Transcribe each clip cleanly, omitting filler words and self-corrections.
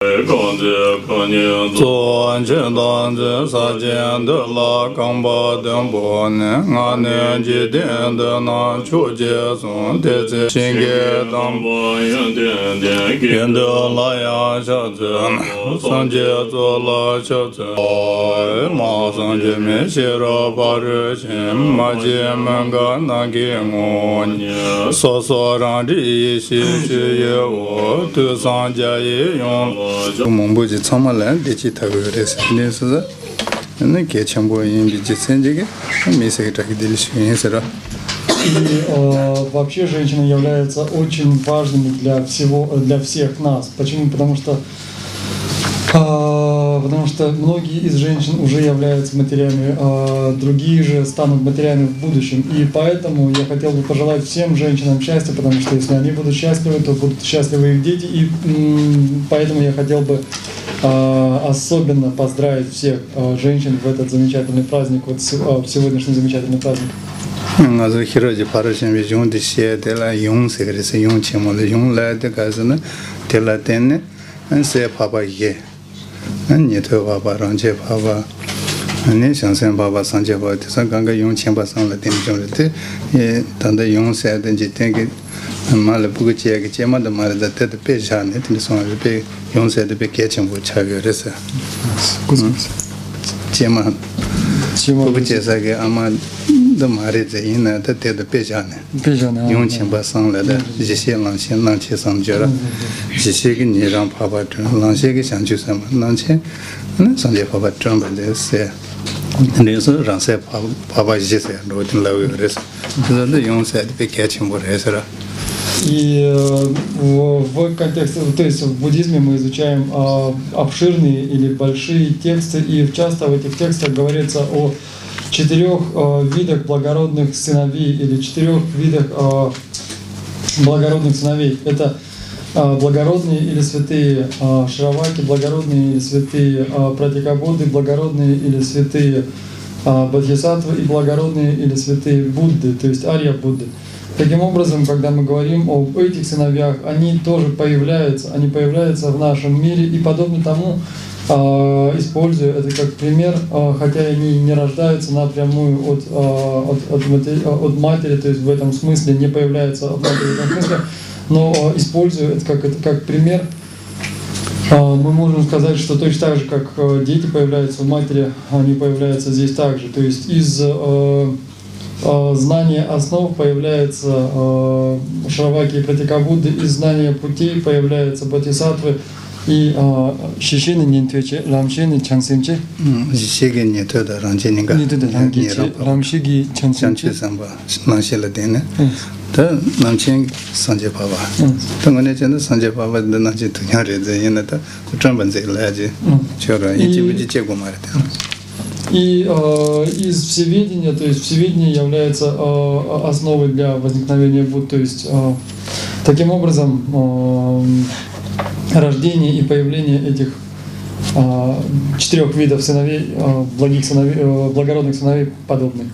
做正当的杀见的拉冈巴等波呢，俺年纪点的那出街送的这新给当波人点点的拉呀小子，上街做了小子，马上就没写了把日钱，马街门个那给我呢，说说让这一些去业务都上家也用。蒙古籍草马兰地区特别的是，那是那给全部人比起现这个没谁这个地区是了。 И вообще женщина является очень важными для всех нас. Почему? Потому что многие из женщин уже являются матерями, другие же станут матерями в будущем. И поэтому я хотел бы пожелать всем женщинам счастья, потому что если они будут счастливы, то будут счастливы их дети. И поэтому я хотел бы особенно поздравить всех женщин в этот замечательный праздник, вот в сегодняшний замечательный праздник. Also hier parasem wir jung die sehr der jung sehr ist jung chemo der jung leider gasen der laten ein sehr papa je ein nicht papa ranche papa ne shangsen papa sanje papa de sang gang yong chen pa sang la den jong de ye dan de yong se den ji den ge ma le bu ge ge che ma de ma de de pe sha ne de song de pe yong se de pe ke chen bu cha ge re sa che ma bu ge sa ge ama的马的这一呢，他带的别家呢，用钱把上来的，一些浪钱上去了，一些个你让爸爸挣，浪些个想去什么，浪钱，上去爸爸挣吧这些，那是让谁爸爸一些噻，罗定老有的是，就是那用噻被开钱不来是了。 И в контексте, то есть в буддизме мы изучаем обширные или большие тексты, и часто в этих текстах говорится о 4 видах благородных сыновей или 4 видах благородных сыновей. Это благородные или святые Шраваки, благородные или святые Пратикабодхи, благородные или святые Бодхисаттвы и благородные или святые Будды, то есть Арья-Будды. Таким образом, когда мы говорим об этих сыновьях, они тоже появляются, в нашем мире, и подобно тому, используя это как пример, хотя они не рождаются напрямую от матери, то есть в этом смысле не появляются от матери в этом смысле, но используя это как пример, мы можем сказать, что точно так же, как дети появляются у матери, они появляются здесь также. То есть из знания основ появляются Шраваки и Пратикабудды, из знания путей появляются Бодхисаттвы, и шишины не твече, рамшины чансимче. Шишиги не то да рамшининга. Не то да рамшиги чансимче. Самба рамшила дене. Да рамшин санже пава. 당연히 저는 санже пава да 나지 두냐래 되는 다 kuchambанзе ла지. 저라 이지부지 제고 말이다. И из всеведения, то есть всеведение является основой для возникновения Будд, то есть таким образом рождение и появление этих 4 видов сыновей, благородных сыновей подобны.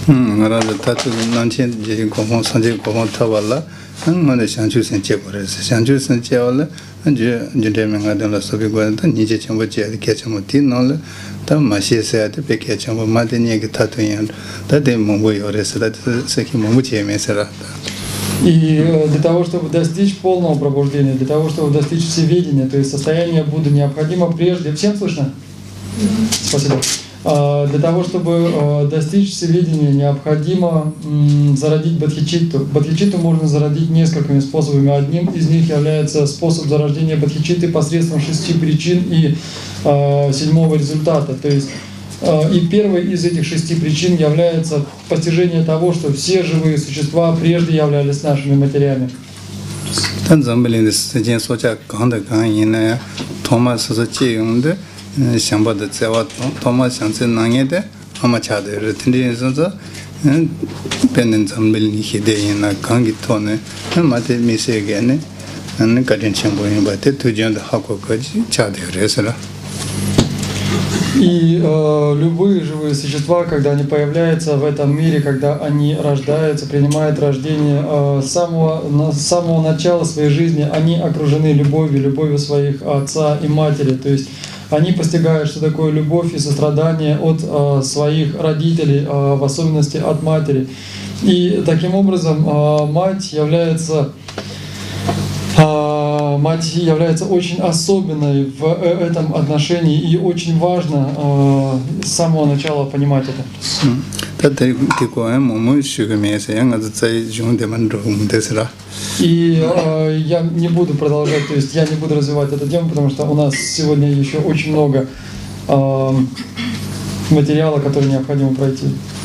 И для того, чтобы достичь полного пробуждения, для того, чтобы достичь всеведения, то есть состояния Будды, необходимо прежде... Всем слышно? Спасибо. Для того, чтобы достичь всеведения, необходимо зародить бодхичитту. Бодхичитту можно зародить несколькими способами. Одним из них является способ зарождения бодхичитты посредством 6 причин и 7-го результата. То есть и первой из этих 6 причин является постижение того, что все живые существа прежде являлись нашими матерями. И любые живые существа, когда они появляются в этом мире, когда они рождаются, принимают рождение, с самого начала своей жизни, они окружены любовью своих отца и матери. То есть они постигают, что такое любовь и сострадание от своих родителей, в особенности от матери. И таким образом мать является очень особенной в этом отношении, и очень важно с самого начала понимать это. И я не буду продолжать, то есть я не буду развивать эту тему, потому что у нас сегодня еще очень много материала, который необходимо пройти.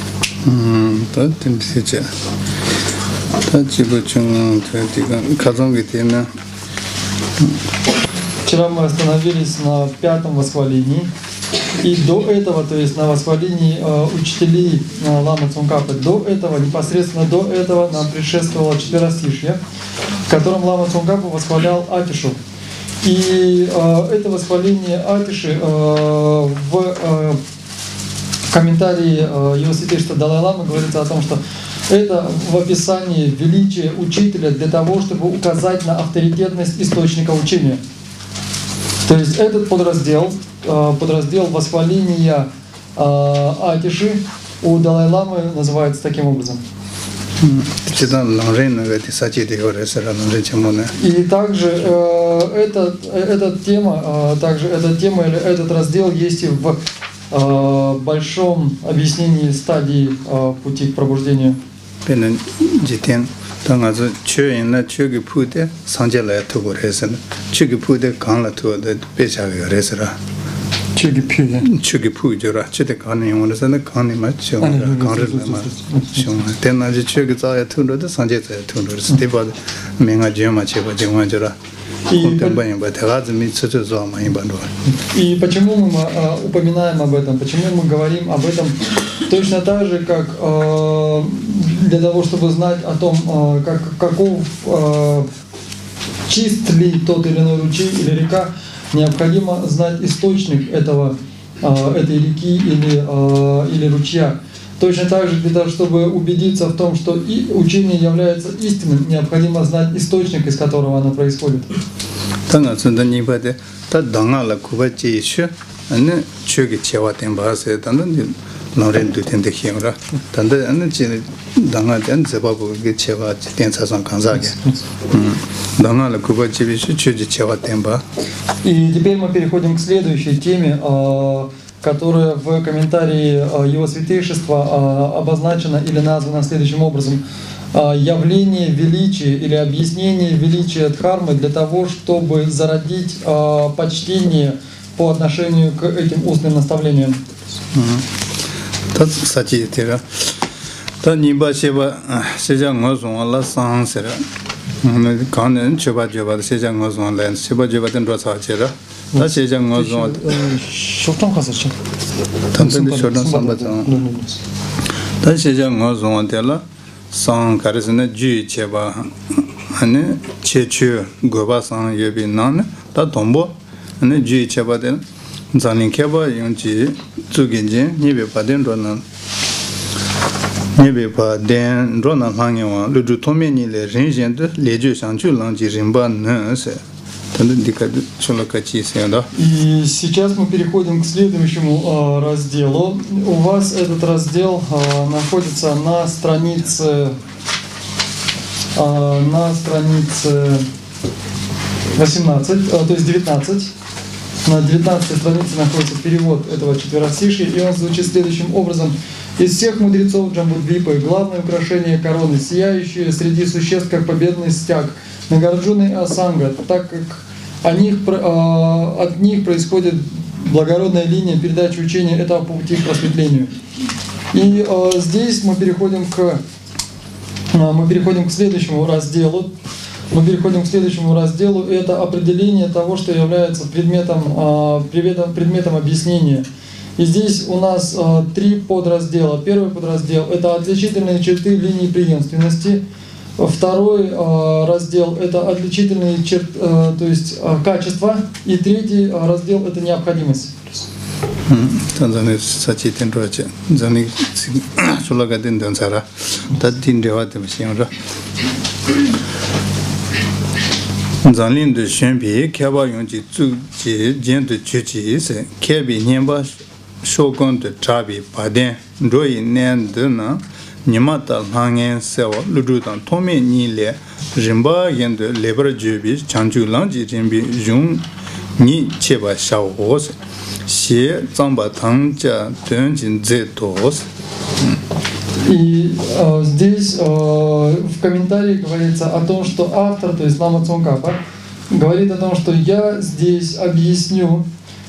Вчера мы остановились на 5-м восхвалении, и до этого, то есть на восхвалении учителей Ламы Цунгкапы, непосредственно до этого нам предшествовало четверостишье, в котором Лама Цунгкапа восхвалял Атишу. И это восхваление Атиши в комментарии его святейшества Далай-ламы говорится о том, что это в описании величия учителя для того, чтобы указать на авторитетность источника учения. То есть этот подраздел восхваления Атиши у Далай-ламы называется таким образом. И также эта тема или этот раздел есть и в большом объяснении стадии пути к пробуждению. И почему мы упоминаем об этом, почему мы говорим об этом точно так же, как для того, чтобы знать о том, чист ли тот или иной ручей или река, необходимо знать источник этой реки или ручья. Точно так же, для того, чтобы убедиться в том, что учение является истинным, необходимо знать источник, из которого оно происходит. И теперь мы переходим к следующей теме, которая в комментарии Его Святейшества обозначена или названа следующим образом: явление величия или объяснение величия Дхармы для того, чтобы зародить почтение по отношению к этим устным наставлениям. Кстати, та ниба чеба сежа ngozong la sang sera kan cheba cheba сежа ngozong la cheba cheba den ro sa chera ta сежа ngozong шоктон хасача танте шоктон самбата та сежа ngozong de la sang karisne ju cheba ane chechu goba sang yebi nan ta dombo ane ju cheba de zanin keba yongji zugenje nibe paden ro nan Nebe pa den rona langwa le du tomeni le rinjen de le ju shangju langji rinba ne se. И сейчас мы переходим к следующему разделу. У вас этот раздел находится на странице 18, то есть 19. На 19 странице находится перевод этого четверостишья, и он звучит следующим образом. Из всех мудрецов Джамбудвипы главное украшение короны, сияющее среди существ, как победный стяг, Нагарджуны Асанга, так как от них происходит благородная линия передачи учения этого пути к просветлению. И здесь мы переходим к следующему разделу. Это определение того, что является предметом объяснения. И здесь у нас 3 подраздела. Первый подраздел — это отличительные черты линии преемственности. Второй раздел — это отличительные черты, то есть качества. И третий раздел — это необходимость. Tanzania sachi tenroche zani sulaga den dansara tadin dewa de msiara zanlin de shenbi kyaba yongji zu ji jian de juji se kebi nianba shogun de chabi baden roi nen de na nimata hangen sewa ludu dan tome ni le rimba yen de lebar jubi changju langji rimbi jung ni cheba shao hos xie zangba tangjia dunjin zi dos. И здесь в комментарии говорится о том, что автор, то есть Лама Цонгкапа, говорит о том, что я здесь объясню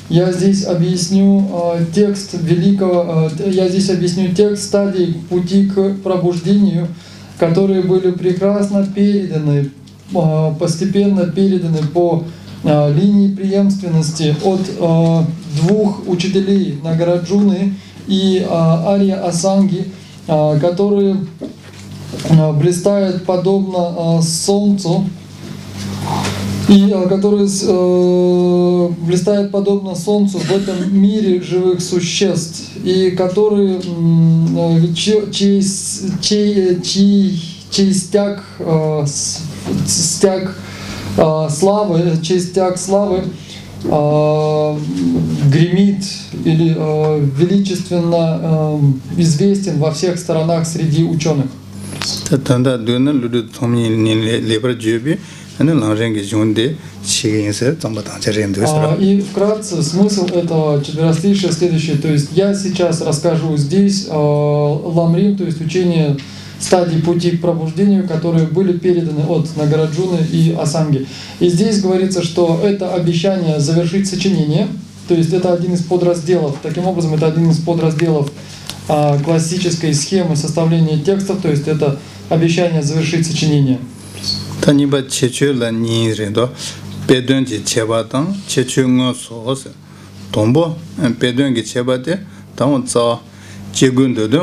текст великого, я здесь объясню текст стадий пути к пробуждению, которые были прекрасно переданы, постепенно переданы по линии преемственности от двух учителей Нагараджуны и Арья Асанги, которые блистают подобно солнцу, и которые блистают подобно солнцу в этом мире живых существ, и которые чей стяг славы, чей стяг славы гремит или величественно известен во всех сторонах среди ученых. И вкратце смысл этого четверостишия следующий. То есть я сейчас расскажу здесь Ламрим, то есть учение стадий пути к пробуждению, которые были переданы от Нагараджуны и Асанги. И здесь говорится, что это обещание завершить сочинение, то есть это один из подразделов. Таким образом, это один из подразделов классической схемы составления текстов, то есть это обещание завершить сочинение. И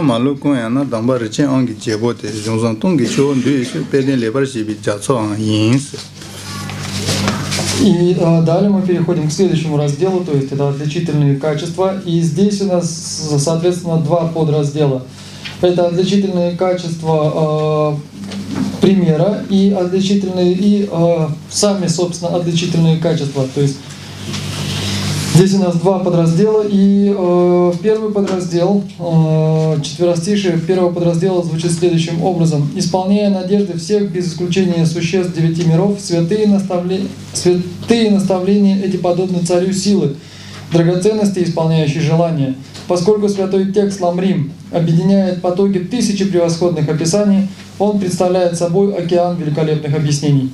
далее мы переходим к следующему разделу, то есть это отличительные качества. И здесь у нас, соответственно, два подраздела. Это отличительные качества примера и отличительные сами, собственно, отличительные качества. То есть здесь у нас два подраздела, и первый подраздел, четверостишие первого подраздела звучит следующим образом. «Исполняя надежды всех, без исключения существ 9 миров, святые наставления эти подобны царю силы, драгоценности, исполняющей желания. Поскольку святой текст Ламрим объединяет потоки тысячи превосходных описаний, он представляет собой океан великолепных объяснений».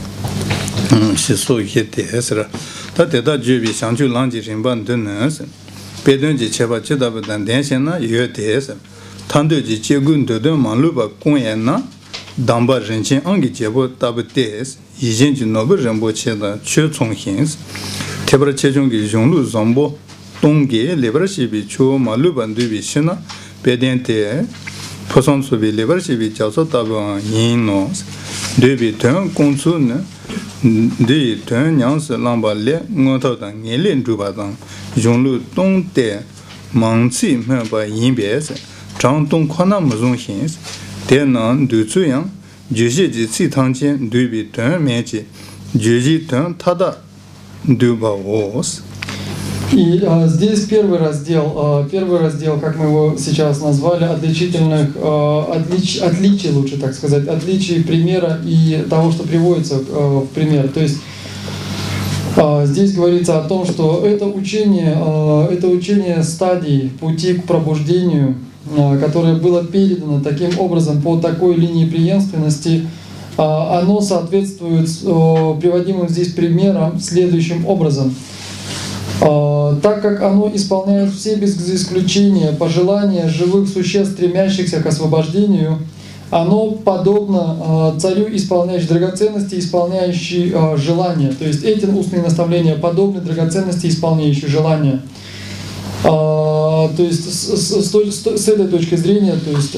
Tata jubi shangchu langji rinpan dunnas, pedunji cheba chidabadan denshena yue tes, tanduji chegun dudun manluba kunyena, damba rinchin angi chebo tabu tes, yijinji nobu rinpo cheda chu chonghins, tebra chechungi yonglu zombo, tongge lebra shibi chu manluba dubi shina, pedun te, poson subi lebra shibi jaso tabu yin nos, dubi tun kongsu ne, Di tuen nyang se langba le ngon tau tang nye len zhuba tang yong lu tong te mang ci me ba yin bie se zhang tong kwa na mu zong xin se de nang du zu yang ju xie ji ci tang jian du bi tuen me ji ju ji tuen ta da du ba wo se. И здесь первый раздел, как мы его сейчас назвали, отличий, лучше так сказать, отличий примера и того, что приводится в пример. То есть здесь говорится о том, что это учение стадий пути к пробуждению, которое было передано таким образом по такой линии преемственности, оно соответствует приводимым здесь примерам следующим образом. Так как оно исполняет все без исключения пожелания живых существ, стремящихся к освобождению, оно подобно царю, исполняющий драгоценности, исполняющий желания. То есть эти устные наставления подобны драгоценности, исполняющей желания. То есть с этой точки зрения, то есть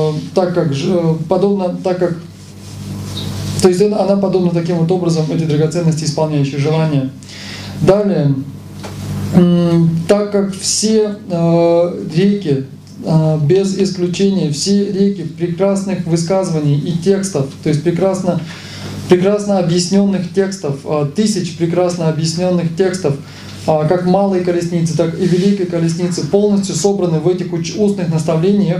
она подобна таким вот образом этой драгоценности, исполняющей желания. Далее Так как все реки, без исключения, все реки прекрасных высказываний и текстов, то есть прекрасно объясненных текстов, тысяч прекрасно объясненных текстов, как малой колесницы, так и великой колесницы, полностью собраны в этих устных наставлениях.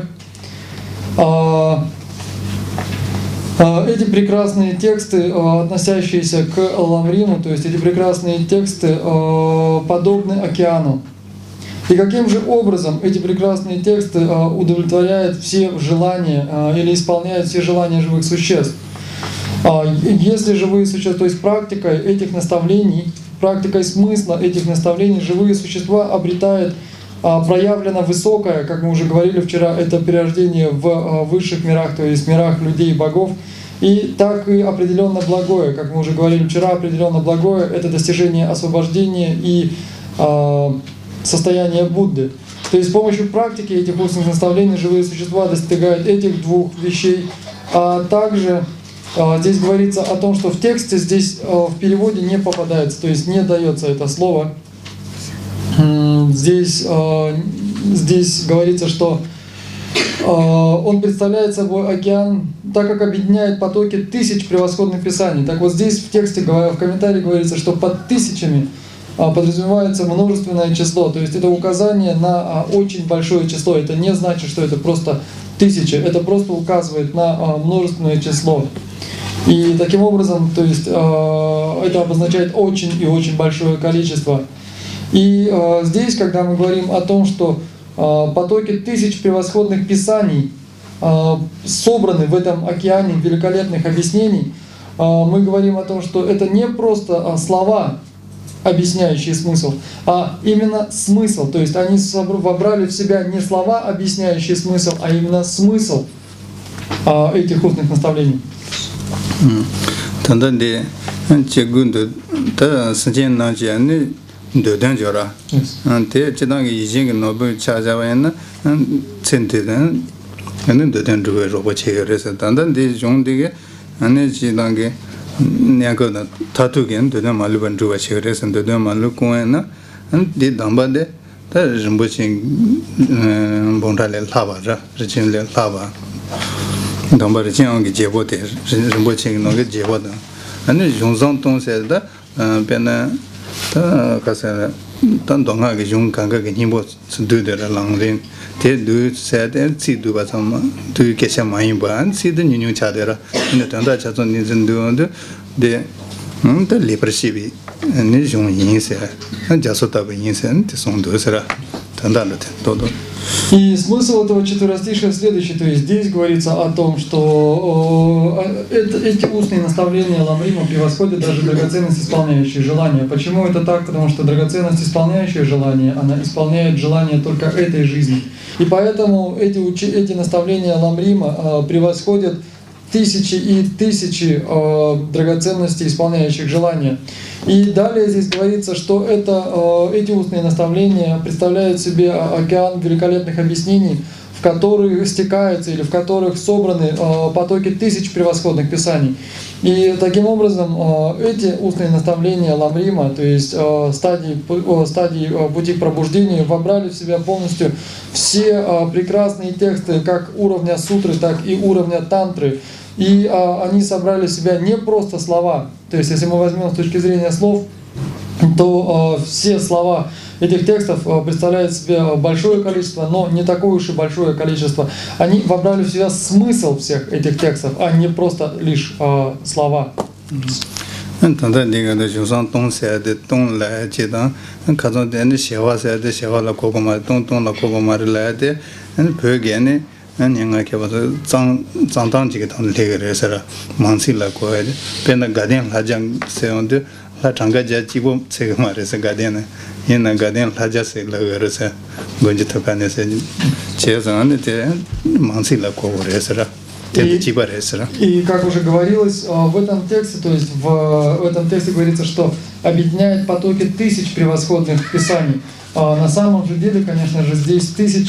Эти прекрасные тексты, относящиеся к Ламриму, то есть эти прекрасные тексты подобны океану. И каким же образом эти прекрасные тексты удовлетворяют все желания или исполняют все желания живых существ? Если живые существа, то есть практикой этих наставлений, практикой смысла этих наставлений, живые существа обретают проявлено высокое, как мы уже говорили вчера, это перерождение в высших мирах, то есть в мирах людей и богов, и так и определенно благое, как мы уже говорили вчера, определенно благое — это достижение освобождения и состояние Будды. То есть с помощью практики этих устных наставлений живые существа достигают этих двух вещей. А также здесь говорится о том, что в тексте здесь в переводе не попадается, то есть не дается это слово. Здесь говорится, что он представляет собой океан, так как объединяет потоки тысяч превосходных писаний. Так вот здесь в тексте, в комментарии говорится, что под тысячами подразумевается множественное число, то есть это указание на очень большое число. Это не значит, что это просто тысячи, это просто указывает на множественное число. И таким образом, то есть это обозначает очень и очень большое количество. И здесь, когда мы говорим о том, что потоки тысяч превосходных писаний собраны в этом океане великолепных объяснений, мы говорим о том, что это не просто слова, объясняющие смысл, а именно смысл. То есть они вобрали в себя не слова, объясняющие смысл, а именно смысл этих устных наставлений. Döden jora. Te chidang yijing nobu chajawayan centen and döden ruwe robo chegres. Tandan de jong de ane chidang nyako tatu gen döden maluban ruwe chegres and döden malu koena and de damba de ta rimbuching bondale lava ra richin le lava. Damba richin ang jebo de rimbuching no ge jebo da. Ane jongzang tong se da pena 다 가서 단동하게 좀 감각이 힘을 두더라 랑린 대두 세대 지도 봐서 두 개씩 많이 봐 시드 뉴뉴 차더라 근데 단다 차서 니진도데 데 리프시비 니 좀 인세 자소다고 인세 송도서라 단다로 todo. И смысл этого четверостишия следующий, то есть здесь говорится о том, что эти устные наставления Ламрима превосходят даже драгоценность, исполняющие желания. Почему это так? Потому что драгоценность, исполняющая желание, она исполняет желание только этой жизни. И поэтому эти наставления Ламрима превосходят тысячи и тысячи драгоценностей, исполняющих желания. И далее здесь говорится, что эти устные наставления представляют себе океан великолепных объяснений, в которых стекаются или в которых собраны потоки тысяч превосходных писаний. И таким образом эти устные наставления Ламрима, то есть стадии пути к пробуждению, вобрали в себя полностью все прекрасные тексты как уровня сутры, так и уровня тантры. И они собрали в себя не просто слова, то есть если мы возьмем с точки зрения слов, то все слова этих текстов представляют себе большое количество, но не такое уж и большое количество. Они вобрали в себя смысл всех этих текстов, а не просто лишь слова. Tanda diga de jusan tong se de tong la che da kazon de ne shewa se de shewa la ko ma tong la ko ma la de en pe ge ne nyanga ke ba zang dang ji ge tong le ge re sa mang si la ko de pe na ga den la jang se on de la chang ga ja ji bo se ge ma re se ga den yin na ga den la ja se la ge re se go ji ta ka ne se che zang ne de mang si la ko re sa. И как уже говорилось, в этом тексте, то есть в этом тексте говорится, что объединяет потоки тысяч превосходных писаний. На самом же деле, конечно же, здесь тысячи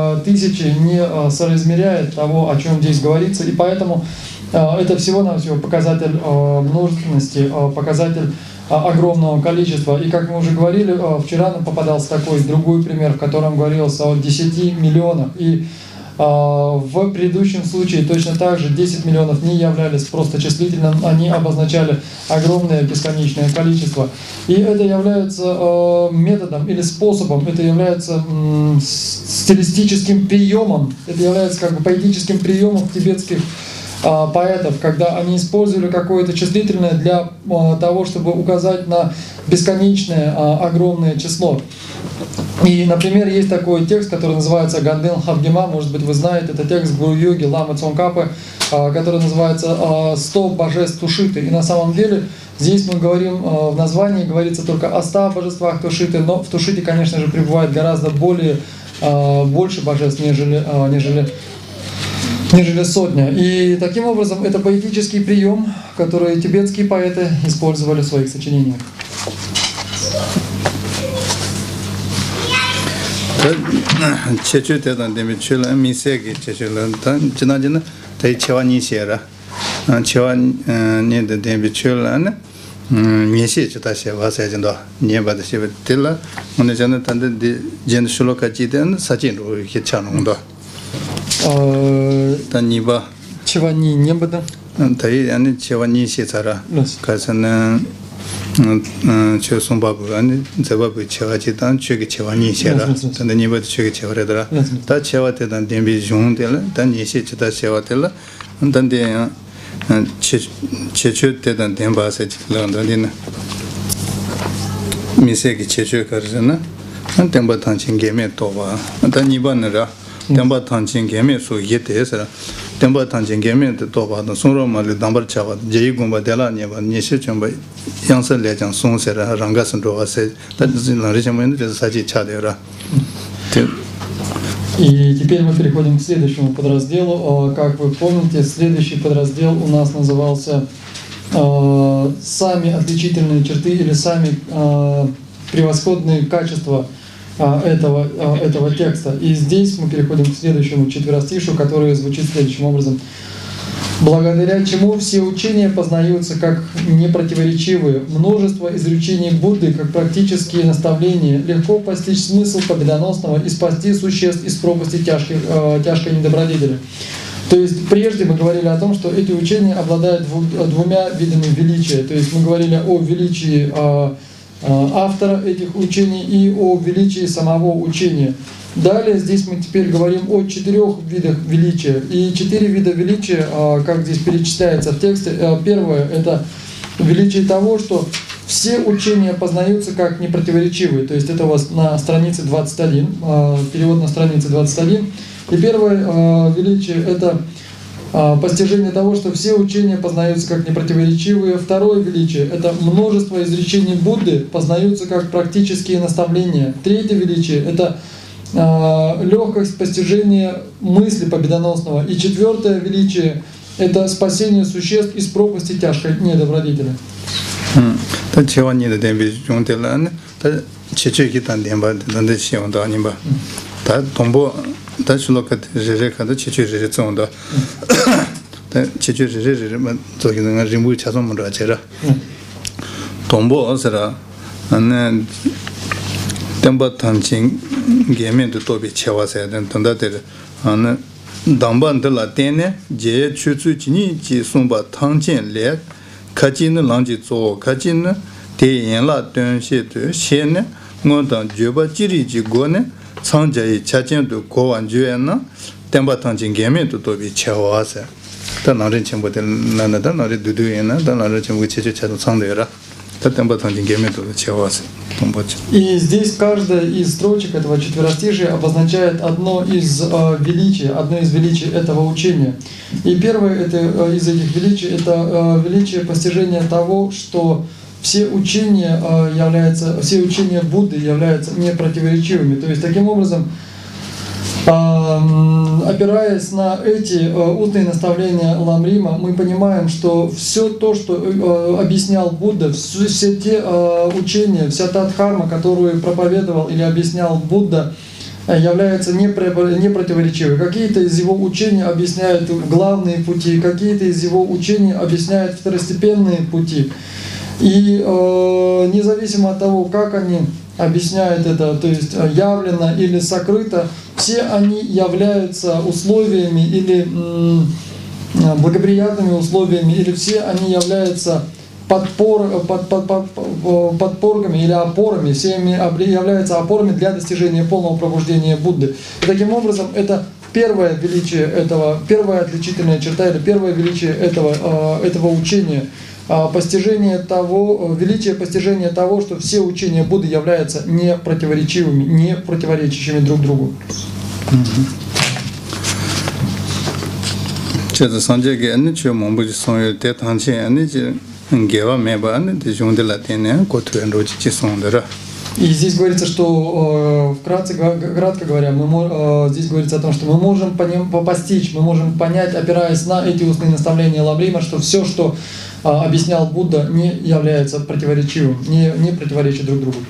не соразмеряет того, о чем здесь говорится, и поэтому это всего-навсего показатель множественности, показатель огромного количества. И как мы уже говорили, вчера нам попадался такой другой пример, в котором говорилось о 10 миллионах. И в предыдущем случае точно так же 10 миллионов не являлись просто числительным, они обозначали огромное бесконечное количество. И это является методом или способом, это является стилистическим приемом, это является как бы поэтическим приемом тибетских поэтов, когда они использовали какое-то числительное для того, чтобы указать на бесконечное огромное число. И, например, есть такой текст, который называется Ганден Хавгима, может быть, вы знаете, это текст Гуру-йоги Ламы Цонгкапы, который называется «100 божеств Тушиты». И на самом деле здесь мы говорим, в названии говорится только о 100 божествах Тушиты, но в Тушите, конечно же, пребывает гораздо больше божеств, нежели сотня. И таким образом это поэтический прием, который тибетские поэты использовали в своих сочинениях. Chechu tedan demi chula misegi chechula tan jina jina tai chewa ni shera chewa ni de demi chula ne miesi chita shewa sa jindo nie ba de sheba tilla one jana tan de jen shuloka ji de sajin ro ke chanong do tan ni ba chewa ni не ba da tai ani chewa ni she tsara ka san 저 손바부 아니 저바부 체와지 단 최게 체와니 셔라 근데 니버도 최게 체와래더라 다 체와대단 덴비 중들 단 니시 치다 체와텔라 단데 체체대단 덴바세 런던디나 미세기 체체 가르잖아 한 덴바 탄친 게메 또바 단 니번느라 덴바 탄친 게메 소 예테서라 덴바 탄친 게메 또바도 손로마리 담버 차바 제이군바 데라니바 니시 좀 양선 내장 송세라 랑가선 로가세 단진랑 레지멘트 사지 차대라. И теперь мы переходим к следующему подразделу. Как вы помните, следующий подраздел у нас назывался «Сами отличительные черты» или «Сами превосходные качества» этого текста. И здесь мы переходим к следующему четверостишу, который звучит следующим образом. Благодаря чему все учения познаются как непротиворечивые, множество изречений Будды как практические наставления, легко постичь смысл победоносного и спасти существ из пропасти тяжкой недобродетели. То есть прежде мы говорили о том, что эти учения обладают двумя видами величия. То есть мы говорили о величии автора этих учений и о величии самого учения. Далее здесь мы теперь говорим о 4 видах величия. И 4 вида величия, как здесь перечисляется в тексте. Первое – это величие того, что все учения познаются как непротиворечивые. То есть это у вас на странице 21, перевод на странице 21. И первое величие – это постижение того, что все учения познаются как непротиворечивые. Второе величие – это множество изречений Будды познаются как практические наставления. Третье величие – это легкость постижения мысли победоносного. И четвертое величие – это спасение существ из пропасти тяжкой недобродетели. Temba Tanchin Gamen to Tobi Chawasa and Tondater on Damban de la Tene, Je Chutsuni, Ji Sumba Tanchin Lek, Kajin Langi Zo, Kajin, De Yanla Dunshi to Shene, Mondan Juba Jiri Gone, Sanjay Chachin to Ko and Juana, Temba Tanchin Gamen to Tobi Chawasa. The Narin with the Nana, not to do in the Narin with Chichat Sandera. И здесь каждая из строчек этого четверостишия обозначает одно из величий этого учения. И первое из этих величий – это величие постижения того, что все учения Будды являются непротиворечивыми. То есть таким образом, опираясь на эти устные наставления Ламрима, мы понимаем, что все то, что объяснял Будда, все те учения, вся та дхарма, которую проповедовал или объяснял Будда, являются непротиворечивы. Какие-то из его учений объясняют главные пути, какие-то из его учений объясняют второстепенные пути. И независимо от того, как они объясняют это, то есть явлено или сокрыто, все они являются условиями или благоприятными условиями, или все они являются подпорками или опорами, все они являются опорами для достижения полного пробуждения Будды. И таким образом это первое величие этого, первая отличительная черта или первое величие этого учения, постижение того, величие постижения того, что все учения Будды являются не противоречивыми, не противоречащими друг другу. И здесь говорится, что кратко говоря, здесь говорится о том, что мы можем постичь, мы можем понять, опираясь на эти устные наставления Ламрима, что все, что объяснял Будда, не является противоречивым, не противоречит друг другу.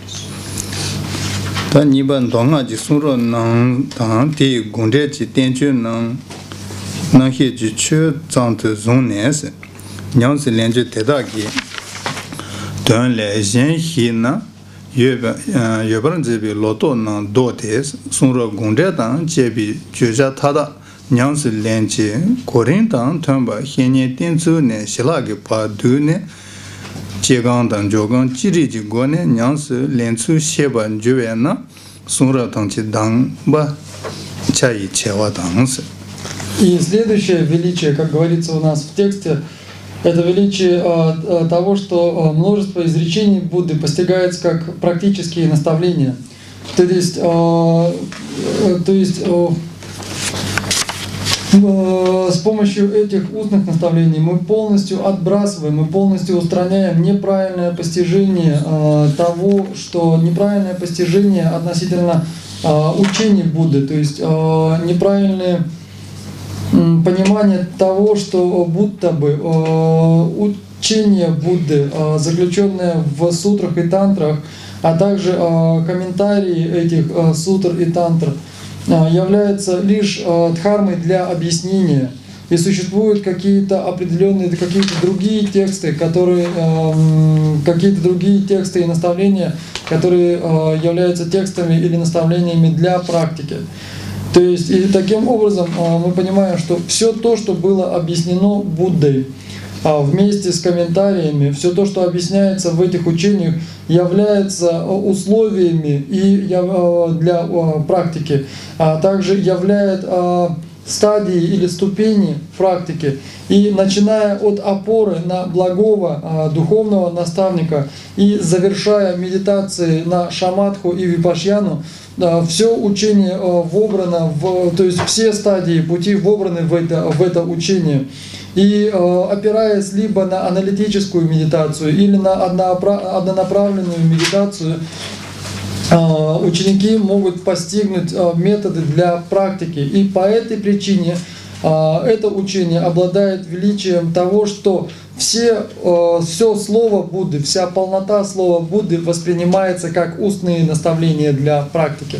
И следующее величие, как говорится у нас в тексте, это величие того, что множество изречений Будды постигается как практические наставления. То есть с помощью этих устных наставлений мы полностью отбрасываем, мы полностью устраняем неправильное постижение того, что неправильное постижение относительно учения Будды, то есть неправильное понимание того, что будто бы учение Будды, заключенное в сутрах и тантрах, а также комментарии этих сутр и тантр, являются лишь дхармой для объяснения. И существуют какие-то определенные, какие-то другие тексты, какие-то другие тексты и наставления, которые являются текстами или наставлениями для практики. То есть, и таким образом мы понимаем, что все то, что было объяснено Буддой, вместе с комментариями, все то, что объясняется в этих учениях, является условиями и для практики, а также является стадии или ступени практики. И начиная от опоры на благого духовного наставника и завершая медитацией на шаматху и випашьяну, все учение вобрано, то есть все стадии пути вобраны в это учение. И опираясь либо на аналитическую медитацию или на однонаправленную медитацию, ученики могут постигнуть методы для практики. И по этой причине это учение обладает величием того, что все слово Будды, вся полнота слова Будды воспринимается как устные наставления для практики.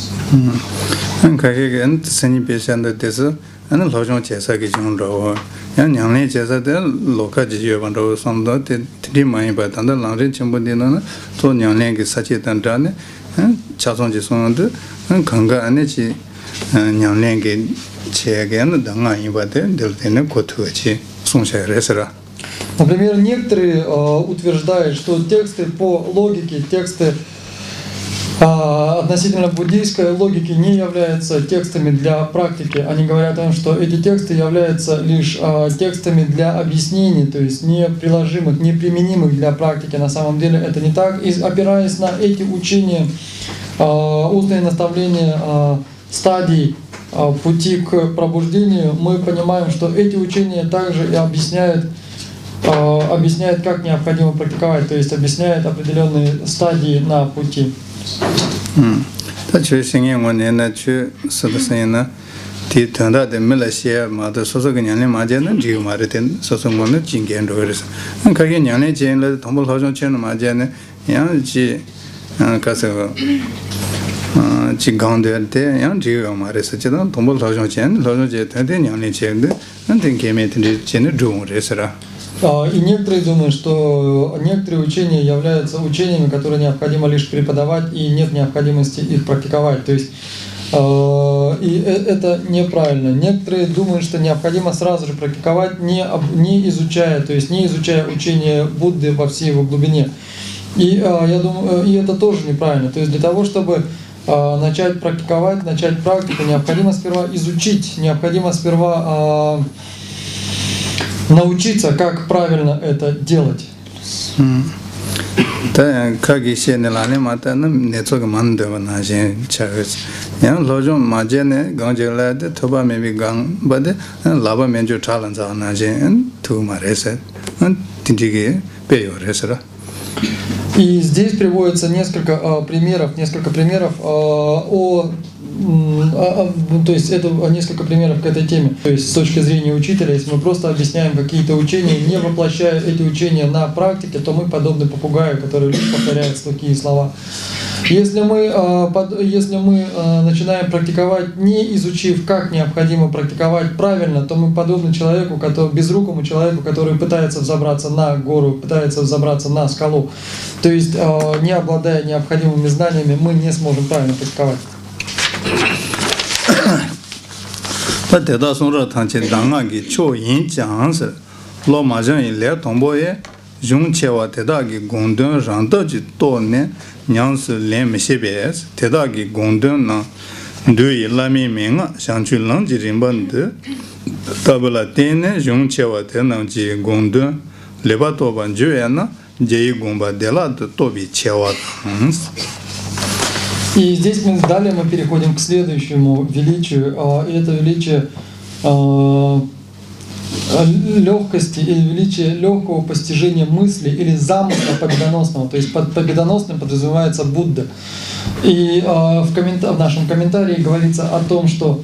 Например, некоторые утверждают, что тексты по логике, тексты относительно буддийской логики не являются текстами для практики. Они говорят о том, что эти тексты являются лишь текстами для объяснений, то есть не приложимых, не применимых для практики. На самом деле это не так. И опираясь на эти учения, устные наставления стадий пути к пробуждению, мы понимаем, что эти учения также и объясняют, как необходимо практиковать, то есть объясняют определенные стадии на пути. И некоторые думают, что некоторые учения являются учениями, которые необходимо лишь преподавать, и нет необходимости их практиковать. То есть, и это неправильно. Некоторые думают, что необходимо сразу же практиковать, не изучая, то есть не изучая учение Будды во всей его глубине. И я думаю, и это тоже неправильно. То есть для того, чтобы начать практиковать, начать практику, необходимо сперва изучить, необходимо сперва научиться, как правильно это делать. Да, как и все нелане мата, не только мандова на些чагас. Я лojong ма제네 강제라데 토바 메비 강 바데 라바 мен주 찰란자 나제 투 마레세 딘디게 베요레스라. И здесь приводится несколько примеров, то есть это несколько примеров к этой теме. То есть с точки зрения учителя, если мы просто объясняем какие-то учения, не воплощая эти учения на практике, то мы подобны попугаю, который лишь повторяет такие слова. Если мы начинаем практиковать, не изучив, как необходимо практиковать правильно, то мы подобны человеку, безрукому человеку, который пытается взобраться на гору, пытается взобраться на скалу. То есть, не обладая необходимыми знаниями, мы не сможем правильно практиковать. 대다 송라 탄체 당하기 초인 장스 로마전 일레 동보에 용체와 대다기 공든 란더지 또네 냥스 렘시베스 대다기 공든나 뇌일라미 맹아 상출랑지 림반데 타블라 테네 용체와 대낭지 공든 레바토반 주야나 제이 공바 델라도 тоби чева. И здесь далее мы переходим к следующему величию, и это величие легкости или величие легкого постижения мысли или замысла победоносного. То есть под победоносным подразумевается Будда. И в нашем комментарии говорится о том, что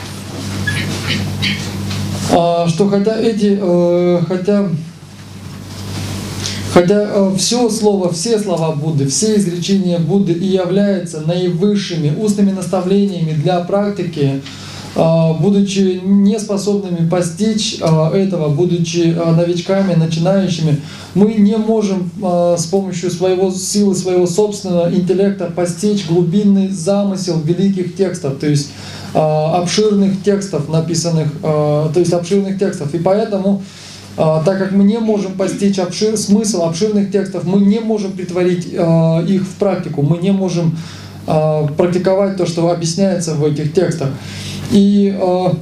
хотя все слова Будды, все изречения Будды и являются наивысшими устными наставлениями для практики, будучи неспособными постичь этого, будучи новичками, начинающими, мы не можем с помощью силы своего собственного интеллекта постичь глубинный замысел великих текстов, то есть обширных текстов, написанных, И поэтому, так как мы не можем постичь смысл обширных текстов, мы не можем притворить их в практику, мы не можем практиковать то, что объясняется в этих текстах. И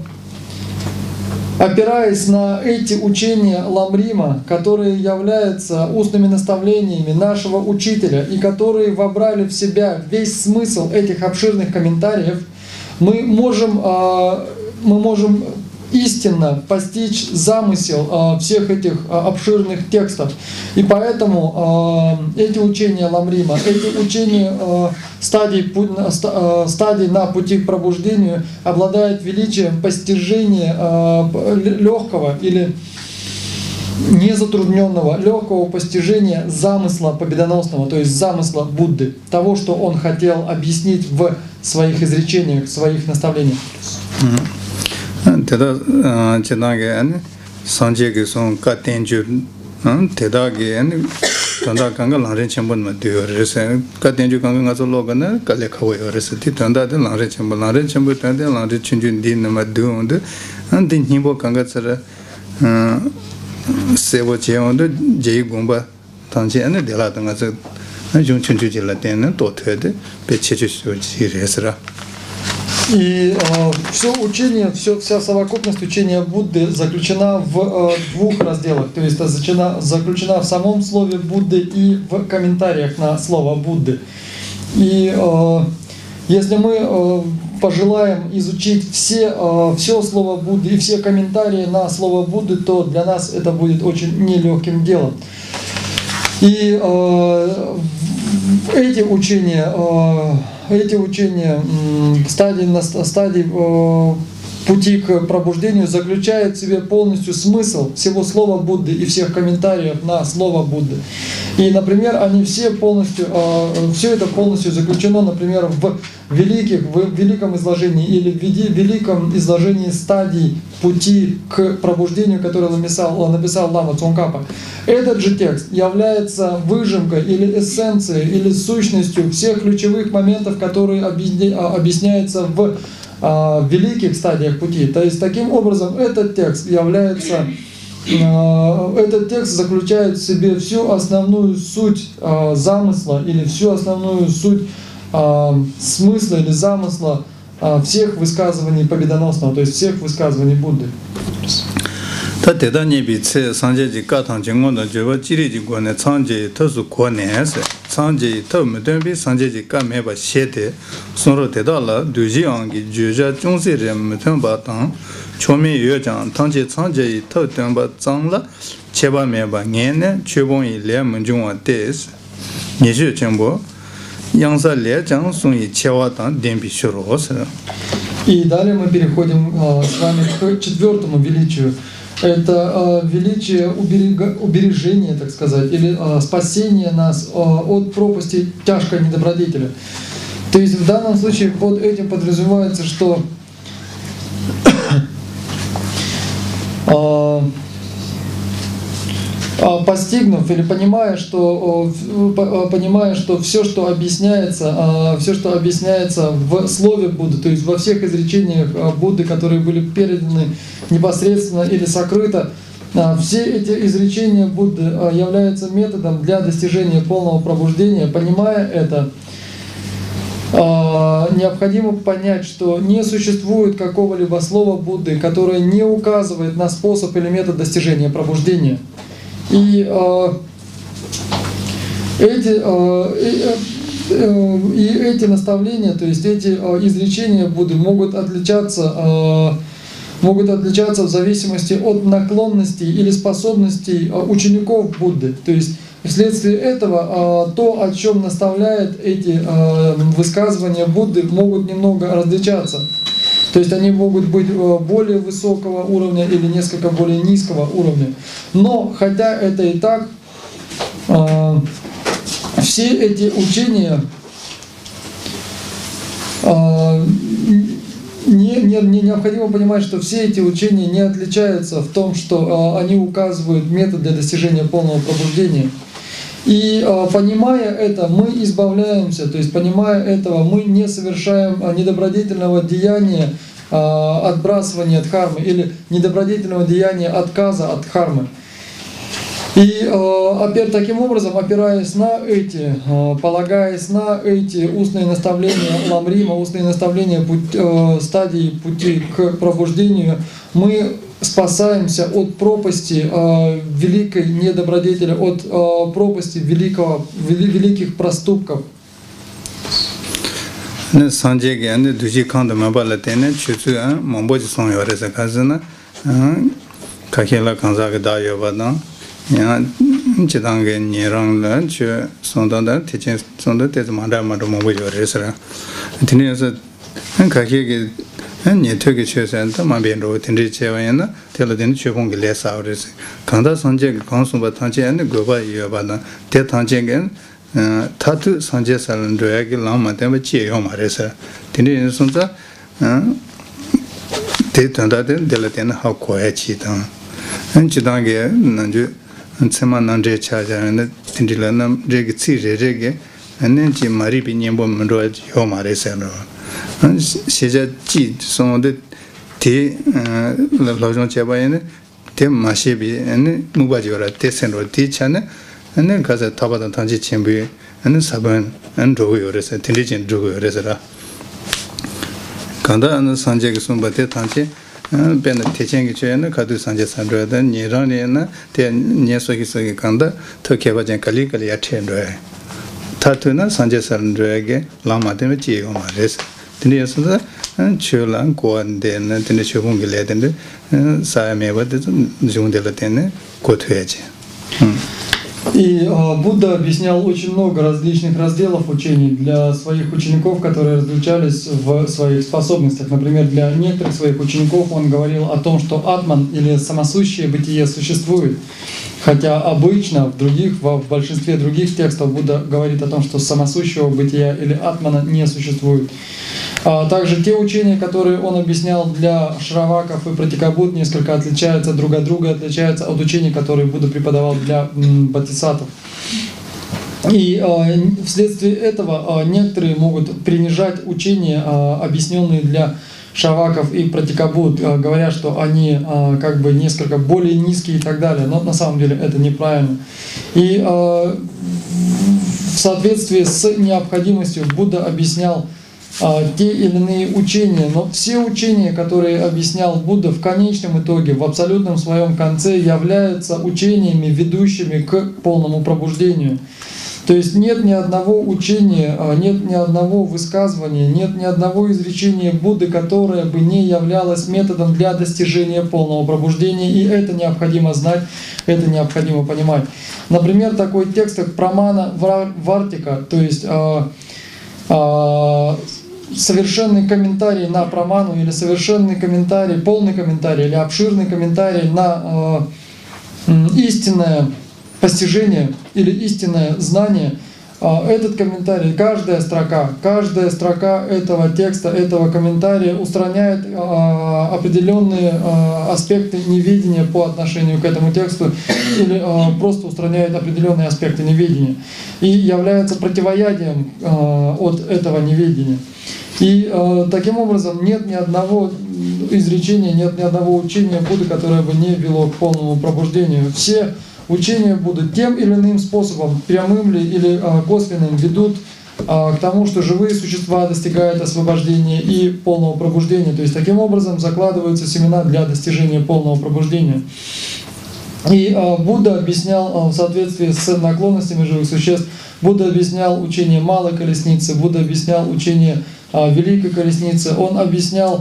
опираясь на эти учения Ламрима, которые являются устными наставлениями нашего учителя и которые вобрали в себя весь смысл этих обширных комментариев, мы можем истинно постичь замысел всех этих обширных текстов. И поэтому эти учения Ламрима, эти учения стадий на пути к пробуждению обладают величием постижения легкого или незатрудненного, легкого постижения замысла победоносного, то есть замысла Будды, того, что он хотел объяснить в своих изречениях, в своих наставлениях. 대다 지나게 아니 산제게 송 카텐주 대다게 아니 단다 강가 라렌 쳔본마 되어서 카텐주 강가 가서 로가나 칼레카고요 그래서 단다데 라렌 쳔본 단데 라렌 춘준디나 마두온데 안데 니보 강가서 세보 제온데 제이 공바 단지 안에 데라던가서 좀 춘주질라 때는 또 되데 배치주시 지레스라. И вся совокупность учения Будды заключена в двух разделах, то есть заключена в самом слове Будды и в комментариях на слово Будды. И если мы пожелаем изучить все слово Будды и все комментарии на слово Будды, то для нас это будет очень нелегким делом. И эти учения стадии пути к пробуждению заключают в себе полностью смысл всего слова Будды и всех комментариев на слово Будды. И, например, все это полностью заключено, например, в великом изложении или в великом изложении стадий пути к пробуждению, который написал Лама Цонгкапа. Этот же текст является выжимкой или эссенцией, или сущностью всех ключевых моментов, которые объясняются в великих стадиях пути. То есть таким образом этот текст заключает в себе всю основную суть замысла или всю основную суть смысла или замысла всех высказываний победоносного, то есть всех высказываний Будды. Tā tētā nyebi tsē sāngcē jī kātāng jī ngō nā jīwa jīrī jī guwa nē sāngcē jī tā su guwa nē sē sāngcē jī tā mē tuñ bī sāngcē jī kā mē bā xē tē sōng rō tētā lā dū jī āng kī jū jā chōng sē rē mē tuñ bā tāng chō mē yō jāng tāng chē sāngcē jī tā tuñ bā tsāng lā chē bā mē bā ngē nē chē bōng yī lē mē chōng wā tē sē nye shē chēng bō yāng sā lē jāng sōng yī chē wā tāng dēng bī shō rō sē. И далее мы переходим с вами к четвертому величию. Это величие убережения, так сказать, или спасения нас от пропасти тяжкой недобродетели. То есть в данном случае под этим подразумевается, что постигнув или понимая, что все, что объясняется в слове Будды, то есть во всех изречениях Будды, которые были переданы непосредственно или сокрыто, все эти изречения Будды являются методом для достижения полного пробуждения. Понимая это, необходимо понять, что не существует какого-либо слова Будды, которое не указывает на способ или метод достижения пробуждения. И эти наставления, то есть эти изречения Будды могут отличаться в зависимости от наклонностей или способностей учеников Будды. То есть вследствие этого то, о чем наставляют эти высказывания Будды, могут немного различаться. То есть они могут быть более высокого уровня или несколько более низкого уровня. Но хотя это и так, все эти учения необходимо понимать, что все эти учения не отличаются в том, что они указывают метод для достижения полного пробуждения. И понимая это, мы избавляемся, то есть понимая этого, мы не совершаем недобродетельного деяния отбрасывания дхармы или недобродетельного деяния отказа от дхармы. И таким образом, опираясь на полагаясь на эти устные наставления Ламрима, устные наставления стадии пути к пробуждению, мы спасаемся от пропасти великой недобродетели, от пропасти великих проступков. Санджеге ане дужи канда мабала тене чуцу мамбоji сон yore sa kazana kakela kanzaga da yobada ya chidange nyerang la chu sondanda techen sonda te manda mando mamboji yore sa tini sa kakege nye töge chösen ta mambien ro tinri chewa yana tela den chöpong ge lesa ore sa kanda sanjege kansumba tangche ane goba yobada te tangche 타투 산제 살은도야기 라마 때문에 지요 말해서 되는 순자 대단다된 될때는 하고 해치다 안지당게 난주 안체만 난제 차자는 딘딜라나 제기 치제제게 안nen지 마리 비님보 문도 요 말해서로 시제 지 손데 대 라로종 제바에는 대 마시비 안에 무바지오라 대선로 대차네 ane kaza tabata tanchi chenpuye ane saban ane drogo yoresa, tenri chen drogo yoresara kanda ane sanje ki sumba te tanchi pena techengi choye ane kadu sanje sandroya dan nye rangni ane te nye soki soki kanda to keba chen kali kali ya chen droya tatu na sanje sandroya ge lama teme chiye goma resa tenri yasada chiyo lan kuwa dene tenri chubungi le tenri saya meba de zhungdela tene kotuya che И Будда объяснял очень много различных разделов учений для своих учеников, которые различались в своих способностях. Например, для некоторых своих учеников он говорил о том, что атман или самосущее бытие существует. Хотя обычно в большинстве других текстов Будда говорит о том, что самосущего бытия или атмана не существует. Также те учения, которые он объяснял для шраваков и пратикабут, несколько отличаются друг от друга, отличаются от учений, которые Будда преподавал для бодхисаттв. И вследствие этого некоторые могут принижать учения, объясненные для шраваков и пратикабут, говоря, что они как бы несколько более низкие и так далее. Но на самом деле это неправильно. И в соответствии с необходимостью Будда объяснял те или иные учения, но все учения, которые объяснял Будда, в конечном итоге, в абсолютном своем конце, являются учениями, ведущими к полному пробуждению. То есть нет ни одного учения, нет ни одного высказывания, нет ни одного изречения Будды, которое бы не являлось методом для достижения полного пробуждения, и это необходимо знать, это необходимо понимать. Например, такой текст, как Прамана Вартика, то есть совершенный комментарий на Праману, или совершенный комментарий, полный комментарий, или обширный комментарий на истинное постижение или истинное знание. Этот комментарий, каждая строка этого текста, этого комментария устраняет определенные аспекты неведения по отношению к этому тексту, или просто устраняет определенные аспекты неведения и является противоядием от этого неведения. И таким образом нет ни одного изречения, нет ни одного учения Будды, которое бы не вело к полному пробуждению. Все учения Будды тем или иным способом, прямым ли или косвенным, ведут к тому, что живые существа достигают освобождения и полного пробуждения. То есть таким образом закладываются семена для достижения полного пробуждения. И Будда объяснял в соответствии с наклонностями живых существ, Будда объяснял учение малой колесницы, Будда объяснял учение великой колесницы, он объяснял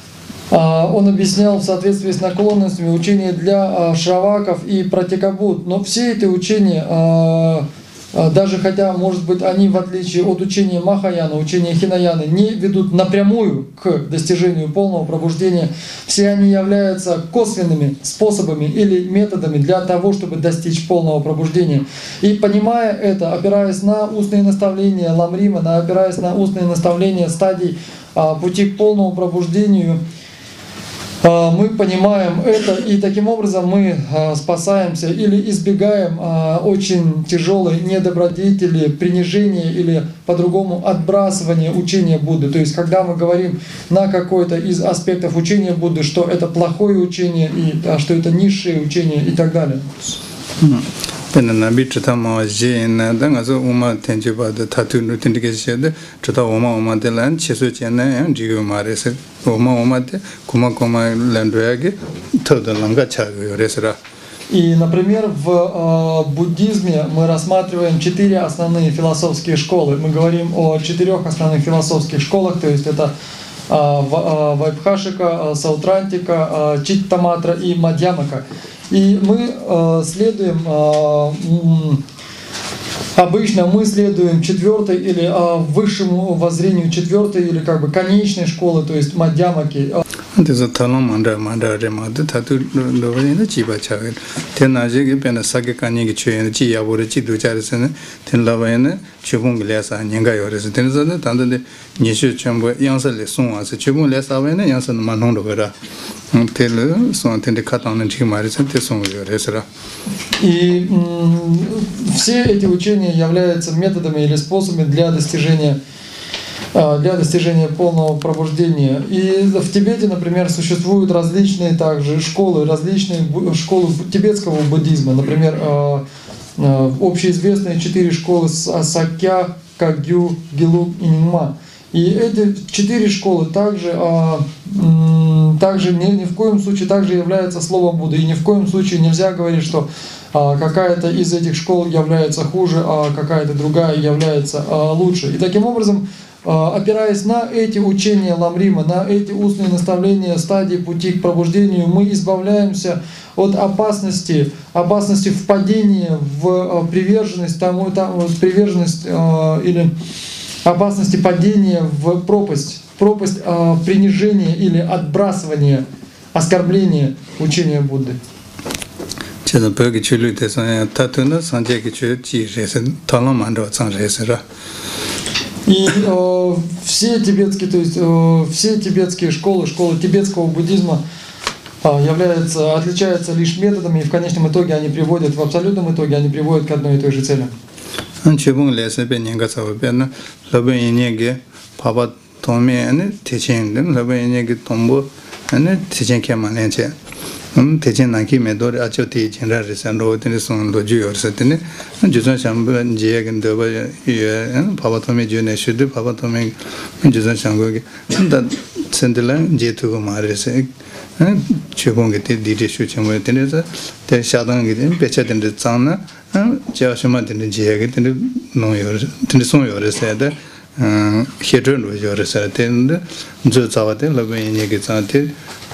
в соответствии с наклонностями учения для шраваков и пратикабут. Но все эти учения, даже хотя, может быть, они, в отличие от учения Махаяна, учения Хинаяны, не ведут напрямую к достижению полного пробуждения, все они являются косвенными способами или методами для того, чтобы достичь полного пробуждения. И понимая это, опираясь на устные наставления Ламрима, опираясь на устные наставления стадий пути к полному пробуждению, мы понимаем это, и таким образом мы спасаемся или избегаем очень тяжелой недобродетели, принижения или по-другому отбрасывания учения Будды. То есть когда мы говорим на какой-то из аспектов учения Будды, что это плохое учение, и что это низшее учение и так далее. Пенна бичтама жена дангазо ума тенчебада татуну тендикеседе чата ума делан чесо чена жиго маресе ума те кума ландуяге тодаланга чагоресра. И, например, в буддизме мы рассматриваем 4 основные философские школы. Мы говорим о 4 основных философских школах, то есть это Вайбхашика, Саутрантика, Читтаматра и Мадьямака. И мы следуем, обычно мы следуем 4-й или высшему воззрению 4-й или как бы конечной школы, то есть Мадьямаки. There's manda tatu loving the chiba child. Ten Ajig and a Sakani chain, Chia would a chidu charison, ten lavane, Chubung less and Yanga residents under the Nishu Chamber, Yansa Lesson as a Chubung less avena, Yansan Manon Vera. Tell so until the cut on the Chimaris and Tesson Resera. И все эти учения являются методами или способами для достижения полного пробуждения. И в Тибете, например, существуют различные также школы, различные школы тибетского буддизма. Например, общеизвестные 4 школы Сакья, Кагью, Гелук и Нингма. И эти 4 школы также ни в коем случае также являются словом Будды. И ни в коем случае нельзя говорить, что какая-то из этих школ является хуже, а какая-то другая является лучше. И таким образом, опираясь на эти учения Ламрима, на эти устные наставления стадии пути к пробуждению, мы избавляемся от опасности впадения в приверженность или опасности падения в пропасть принижения или отбрасывания, оскорбления учения Будды. И все тибетские, то есть все тибетские школы тибетского буддизма отличаются лишь методами, и в конечном итоге они приводят, в абсолютном итоге они приводят к одной и той же цели. 대전 나기 메도리 아초티 진라르산 로드니 손 로주요르스티니 주전 샴부 지역인데 예 바바토미 주네 슈드 바바토미 주전 샴고게 근데 센들란 제투고 마르세 최공게 때 디디슈 쳔모 때네서 대 샤당게 배차된데 짱나 제아시마된데 지역에 때 노요 때 손요르세데 헤드로 요르세 때인데 저 자와데 러베 얘기 자한테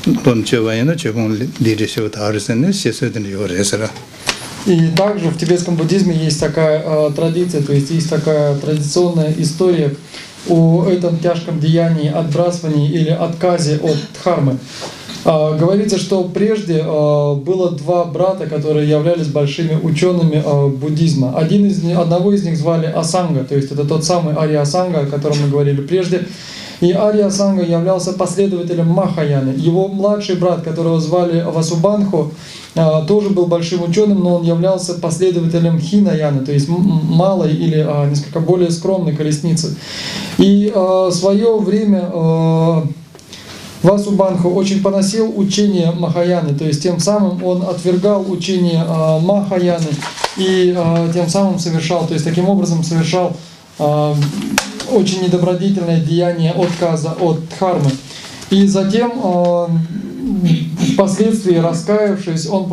И также в тибетском буддизме есть такая традиция, то есть есть такая традиционная история о этом тяжком деянии отбрасывании или отказе от дхармы. Говорится, что прежде было два брата, которые являлись большими учеными буддизма. Одного из них звали Асанга, то есть это тот самый Ария Асанга, о котором мы говорили прежде. И Ария Асанга являлся последователем Махаяны. Его младший брат, которого звали Васубанху, тоже был большим ученым, но он являлся последователем Хинаяны, то есть малой или несколько более скромной колесницы. И в свое время Васубанху очень поносил учение Махаяны, то есть тем самым он отвергал учение Махаяны и тем самым совершал, то есть таким образом совершал очень недобродетельное деяние отказа от дхармы. И затем, впоследствии раскаявшись, он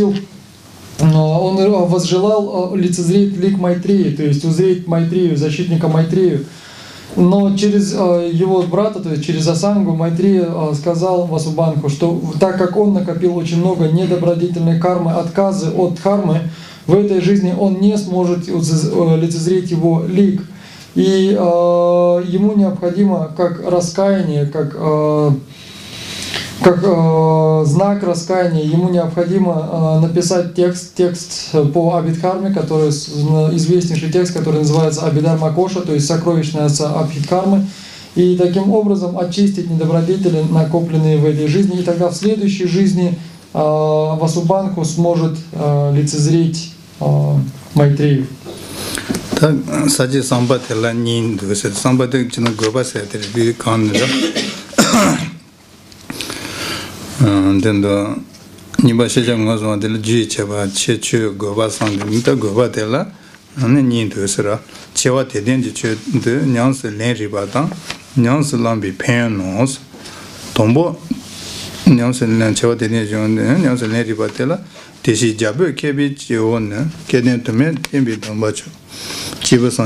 возжелал лицезреть лик Майтреи, то есть узреть Майтрею, защитника Майтрею. Но через его брата, то есть через Асангу, Майтрея сказал Васубанху, что так как он накопил очень много недобродетельной кармы, отказы от дхармы, в этой жизни он не сможет лицезреть его лик. И ему необходимо как раскаяние, как знак раскаяния, ему необходимо написать текст по Абхидхарме, который известнейший текст, который называется Абхидхарма Коша, то есть сокровищная Абхидхармы, и таким образом очистить недобродетели, накопленные в этой жизни, и тогда в следующей жизни Васубанху сможет лицезреть Майтрею. 사지 삼바텔라 닌도세 삼바데 지는 고바세들이 간다. 된다. 니바시장 가서들 주의체바 체추 고바상들다 고바텔라 아니 닌도세라 체와 대된지 주데 냥스 렌리바다 냥스 람비 페노스 tombo 냥스 렌 체와 대된지 주데 냥스 렌리바텔라 대시 잡을 케비 지원네 케덴트면 엠비 dombacho Теперь мы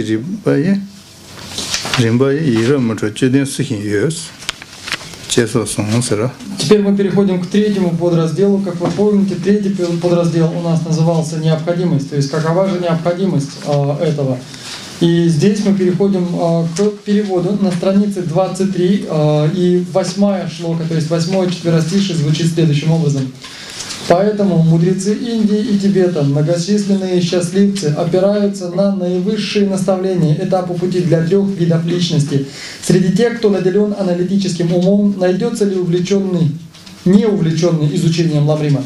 переходим к третьему подразделу. Как вы помните, третий подраздел у нас назывался «Необходимость». То есть какова же необходимость этого. И здесь мы переходим к переводу на странице 23 и 8-я шлока, то есть 8-е четверостишие звучит следующим образом. Поэтому мудрецы Индии и Тибета, многочисленные счастливцы, опираются на наивысшие наставления, этапы пути для 3 видов личности. Среди тех, кто наделен аналитическим умом, найдется ли увлеченный, не увлеченный изучением Ламрима?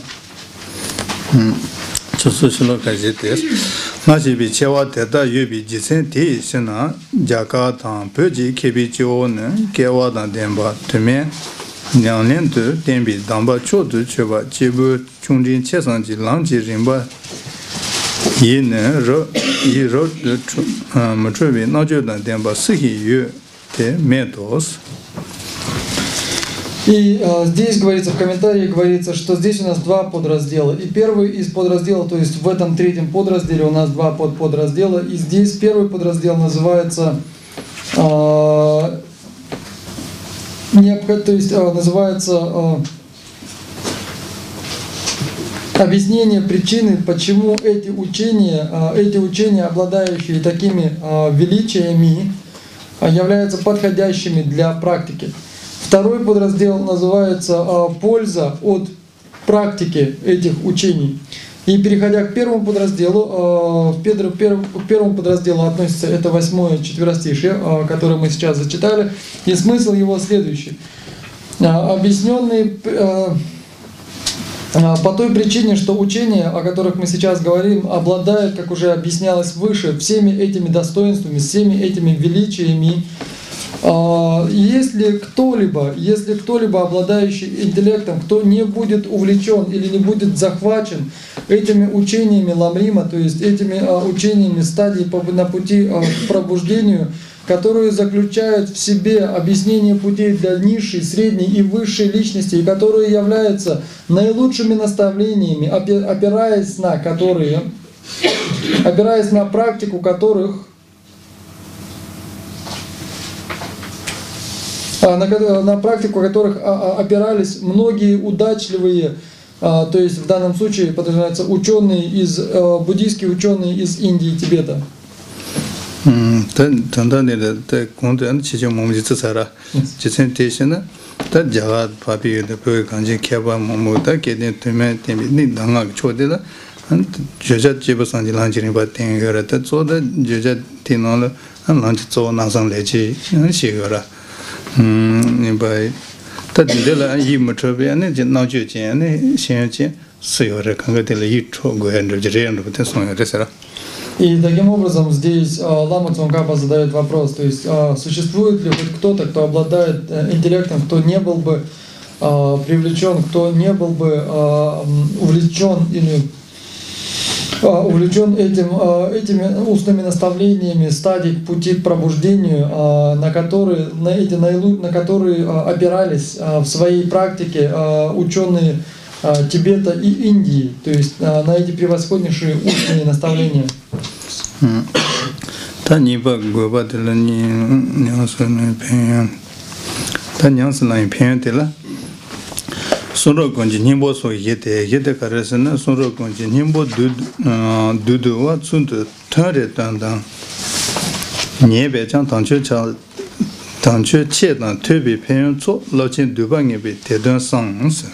냥년 또 덴비 담바 초도 쳐봐 지부 중진 최선지 랑지 림바 이네 이로 뭐저비 나저다 덴바 스히유 데 метос. И здесь говорится, в комментарии говорится, что здесь у нас два подраздела. И первый из подразделов, то есть в этом третьем подразделе у нас два подраздела. И здесь первый подраздел называется называется объяснение причины, почему эти учения, обладающие такими величиями, являются подходящими для практики. Второй подраздел называется «Польза от практики этих учений». И переходя к первому подразделу, к первому подразделу относится это 8-е четверостишие, которое мы сейчас зачитали, и смысл его следующий. Объясненный по той причине, что учения, о которых мы сейчас говорим, обладают, как уже объяснялось выше, всеми этими достоинствами, всеми этими величиями. Если кто-либо, обладающий интеллектом, кто не будет увлечен или не будет захвачен этими учениями Ламрима, то есть этими учениями стадий на пути к пробуждению, которые заключают в себе объяснение путей для низшей, средней и высшей личности, и которые являются наилучшими наставлениями, опираясь на практику которых, опирались многие удачливые, то есть в данном случае подразумеваются буддийские ученые из Индии и Тибета. И таким образом здесь Лама Цонгхапа задает вопрос, то есть существует ли хоть кто-то, кто обладает интеллектом, кто не был бы привлечен, кто не был бы увлечен этими устными наставлениями стадий пути к пробуждению, на которые опирались в своей практике ученые Тибета и Индии, то есть на эти превосходнейшие устные наставления. Sunro Gonji Nimbo so yete Karasana, Sunro Gonji Nimbo Dudu wa Tsundu Tare Dandang Niebe Chang Tangcho Che Dan Tubi Penyon Tso Lochin Dubangebe Tedun Sangs.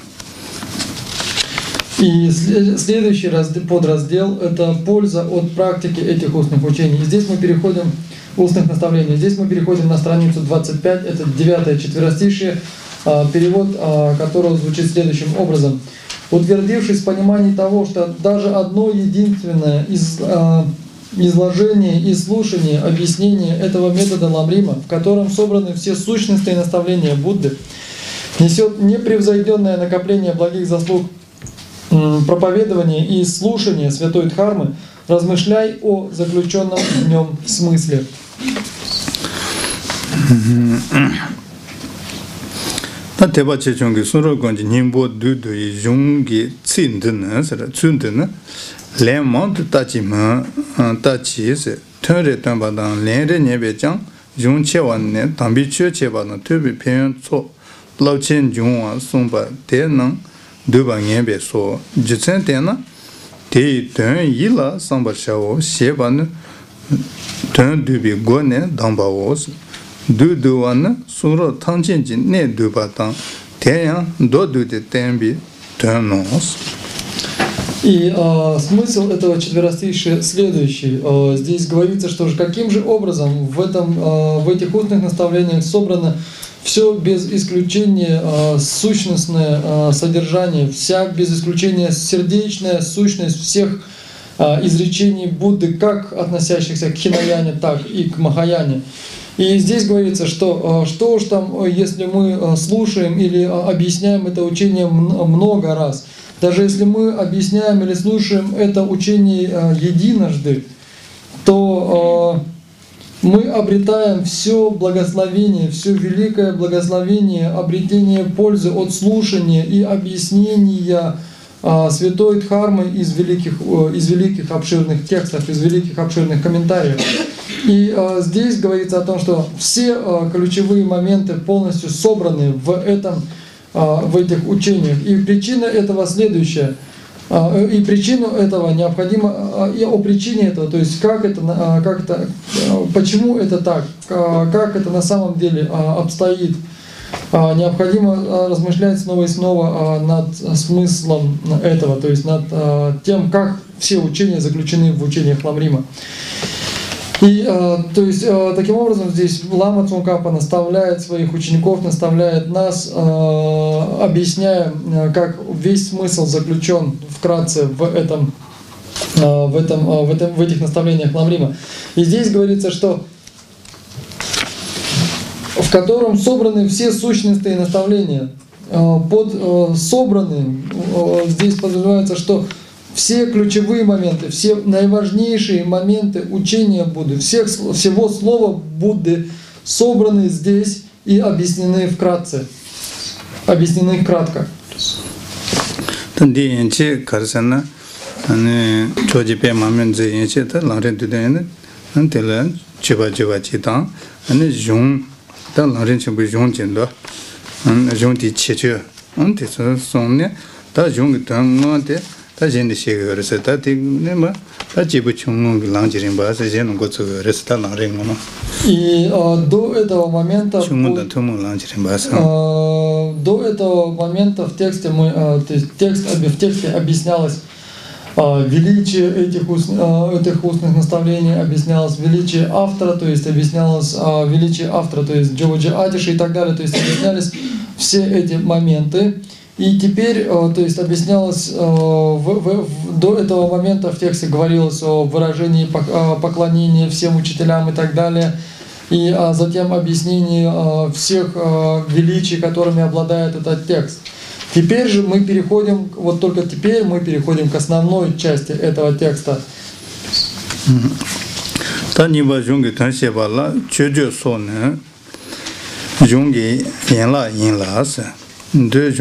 И следующий подраздел – это польза от практики этих устных учений. И здесь мы переходим, устных наставлений, здесь мы переходим на страницу 25, это 9-е четверостишие, перевод которого звучит следующим образом. Утвердившись в понимании того, что даже одно единственное изложение и слушание объяснения этого метода Ламрима, в котором собраны все сущностные наставления Будды, несет непревзойденное накопление благих заслуг проповедования и слушания Святой Дхармы, размышляй о заключенном в нем смысле. Teba Chechongi Suro Gonji Nimbo Dudu Yungi Tsindana, Tsundana, Lemont Tachima, Tachis, Ture Tambadan, Lenre Nebejang, Jung Chewan, Tambichu Cheban, Tubi Pian So, Lauchen Jungwa, Sumba, Tenang, Duba Nebe So, Jitsen Tena, Te Tun Yila, Samba Shao, Sheban, Tun Dubi Gone, Dambaos. Duduan, Suro Tanjin, Ne Dubatan, Teyan, Dodu de Tembi, Turnons. И смысл этого четверостишия следующий. Здесь говорится, что каким же образом в этих устных наставлениях собрано все без исключения сущностное содержание, вся без исключения сердечная сущность всех изречений Будды, как относящихся к Хинаяне, так и к Махаяне. И здесь говорится, что уж там, если мы слушаем или объясняем это учение много раз, даже если мы объясняем или слушаем это учение единожды, то мы обретаем все благословение, все великое благословение, обретение пользы от слушания и объяснения Святой Дхармы из великих обширных текстов, из великих обширных комментариев. И здесь говорится о том, что все ключевые моменты полностью собраны в этих учениях. И причина этого следующая. И причину этого необходимо, и о причине этого, то есть почему это так, как это на самом деле обстоит, необходимо размышлять снова и снова над смыслом этого, то есть над тем, как все учения заключены в учениях Ламрима. И то есть таким образом здесь Лама Цонгкапа наставляет своих учеников, наставляет нас, объясняя, как весь смысл заключен вкратце в этих наставлениях Ламрима. И здесь говорится, что в котором собраны все сущностные наставления. Под собраны здесь подразумевается, что все ключевые моменты, все наиважнейшие моменты учения Будды, всего слова Будды собраны здесь и объяснены вкратце, объяснены кратко. И до этого момента в тексте то есть в тексте объяснялось величие этих устных наставлений, объяснялось величие автора, то есть объяснялось величие автора, то есть Дживаджи Адиши и так далее, то есть объяснялись все эти моменты. И теперь, то есть объяснялось, до этого момента в тексте говорилось о выражении поклонения всем учителям и так далее, и затем объяснении всех величий, которыми обладает этот текст. Теперь же мы переходим, вот только теперь мы переходим к основной части этого текста. Теперь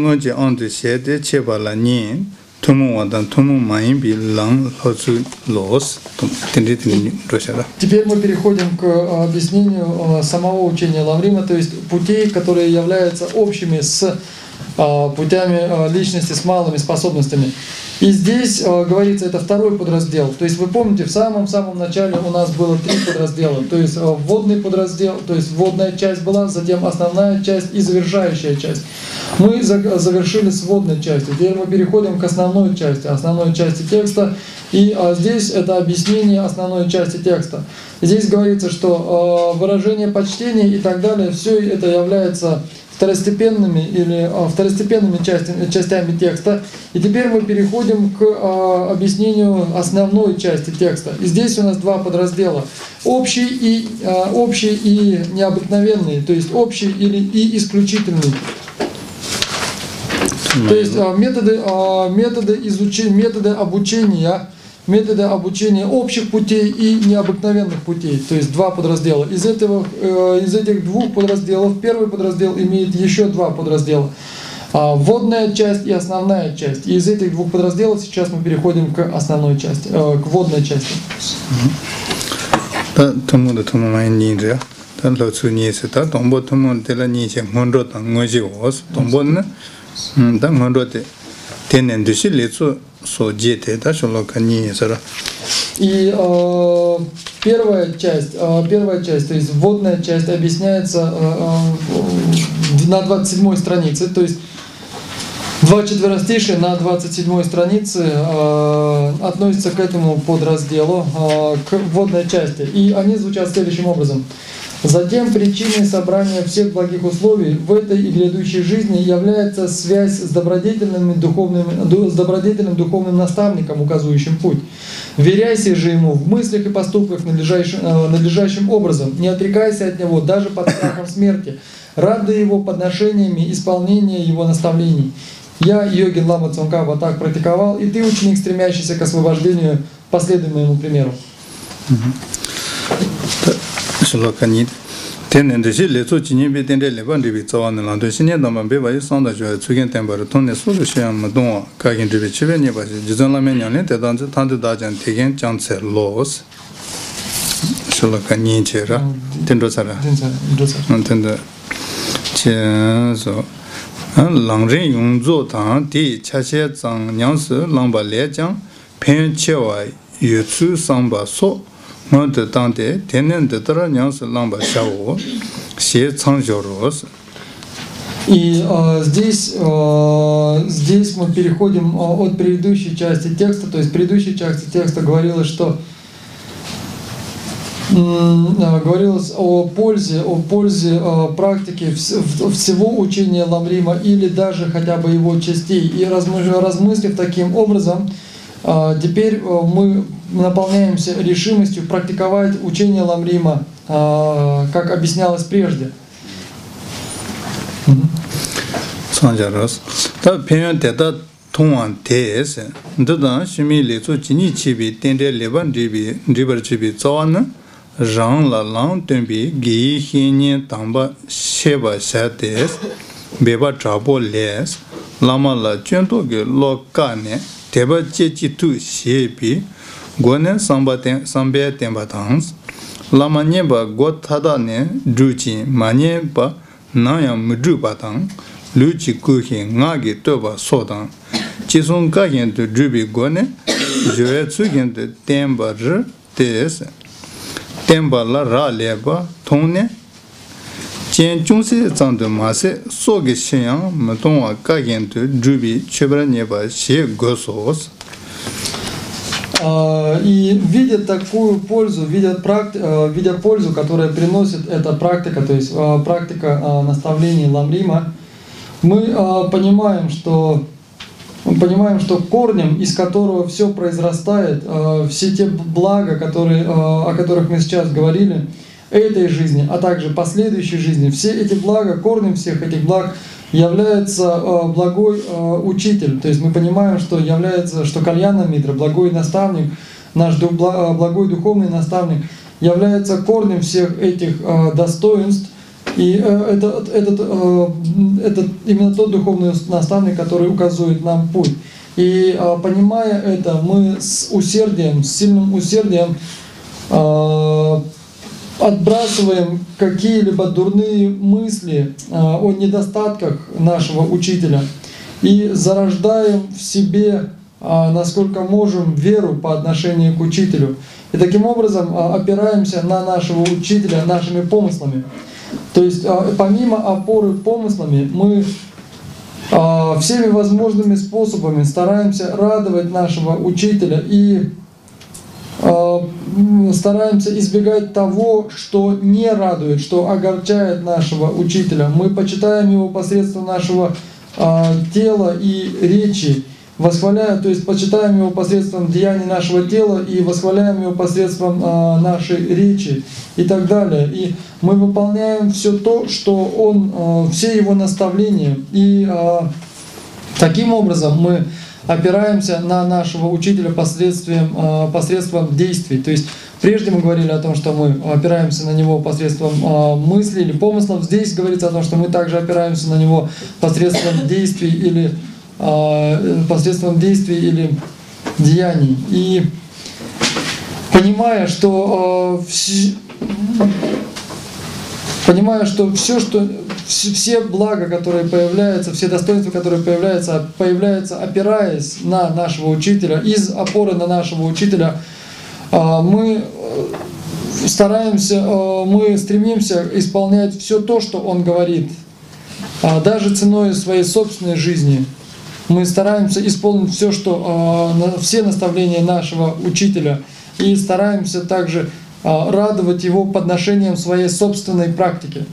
мы переходим к объяснению самого учения Ламрима, то есть путей, которые являются общими с путями личности с малыми способностями. И здесь говорится, это второй подраздел. То есть вы помните, в самом начале у нас было 3 подраздела. То есть вводный подраздел, то есть вводная часть была, затем основная часть и завершающая часть. Мы завершили с вводной частью. Теперь мы переходим к основной части текста. И здесь это объяснение основной части текста. Здесь говорится, что выражение почтения и так далее, все это является второстепенными частями текста. И теперь мы переходим к объяснению основной части текста. И здесь у нас 2 подраздела. Общий и необыкновенный, то есть общий и исключительный. То есть методы обучения общих путей и необыкновенных путей, то есть 2 подраздела. Из этих 2 подразделов первый подраздел имеет еще 2 подраздела. Вводная часть и основная часть. И из этих 2 подразделов сейчас мы переходим к основной части, к вводной части. И первая часть, то есть вводная часть, объясняется на 27 странице, то есть 2 четверостишия на 27 странице относятся к этому подразделу, к вводной части. И они звучат следующим образом. Затем причиной собрания всех благих условий в этой и грядущей жизни является связь с добродетельным духовным наставником, указывающим путь. Вверяйся же ему в мыслях и поступках надлежащим образом, не отрекайся от него даже под страхом смерти, радуй его подношениями исполнения его наставлений. Я, йогин Лама Цонгкапа, так практиковал, и ты, ученик, стремящийся к освобождению, последуй моему примеру. И здесь мы переходим от предыдущей части текста, то есть в предыдущей части текста говорилось, что говорилось о пользе практики всего учения Ламрима или даже хотя бы его частей. И размыслив таким образом, теперь мы наполняемся решимостью практиковать учение Ламрима, как объяснялось прежде. Санджарас. Та пеньон тета тонван тес. Дада шими лецо чини чиби тенде лебан рибар чиби цаwana rang la lang tenbi gi hinye tamba sheba shates beba trabo les lama la chento ge lo ka ne teba chechi tu shebi gone samba ten sambe temba tans lama nyeba go thada ne druchi manye ba na ya mudru batang luchi ku hi nga ge to ba sodan chisung ka yen tu drubi gone joe chu gen de temba r tes temba la ra leba thone chen chung se zang de ma se so ge xiang ma dong wa ka yen tu drubi chebra ne ba xie go sos. И видя такую пользу, видя пользу, которую приносит эта практика, то есть практика наставлений Ламрима, мы понимаем, что корнем, из которого все произрастает, все те блага, о которых мы сейчас говорили, этой жизни, а также последующей жизни, все эти блага, корнем всех этих благ является благой учитель. То есть мы понимаем, что Кальяна Митра, благой наставник, наш благой духовный наставник, является корнем всех этих достоинств. И это именно тот духовный наставник, который указывает нам путь. И понимая это, мы с сильным усердием отбрасываем какие-либо дурные мысли о недостатках нашего учителя и зарождаем в себе, насколько можем, веру по отношению к учителю. И таким образом опираемся на нашего учителя нашими помыслами. То есть помимо опоры помыслами, мы всеми возможными способами стараемся радовать нашего учителя и стараемся избегать того, что не радует, что огорчает нашего учителя. Мы почитаем его посредством нашего тела и речи, то есть почитаем его посредством деяний нашего тела и восхваляем его посредством нашей речи и так далее. И мы выполняем все то, что все его наставления. И таким образом мы опираемся на нашего учителя посредством действий. То есть прежде мы говорили о том, что мы опираемся на него посредством мыслей или помыслов. Здесь говорится о том, что мы также опираемся на него посредством действий или деяний. И понимая, что все блага, которые появляются, все достоинства, которые появляются, опираясь на нашего учителя, из опоры на нашего учителя, мы стремимся исполнять все то, что он говорит, даже ценой своей собственной жизни. Мы стараемся исполнить все наставления нашего учителя и стараемся также радовать его подношением своей собственной практики.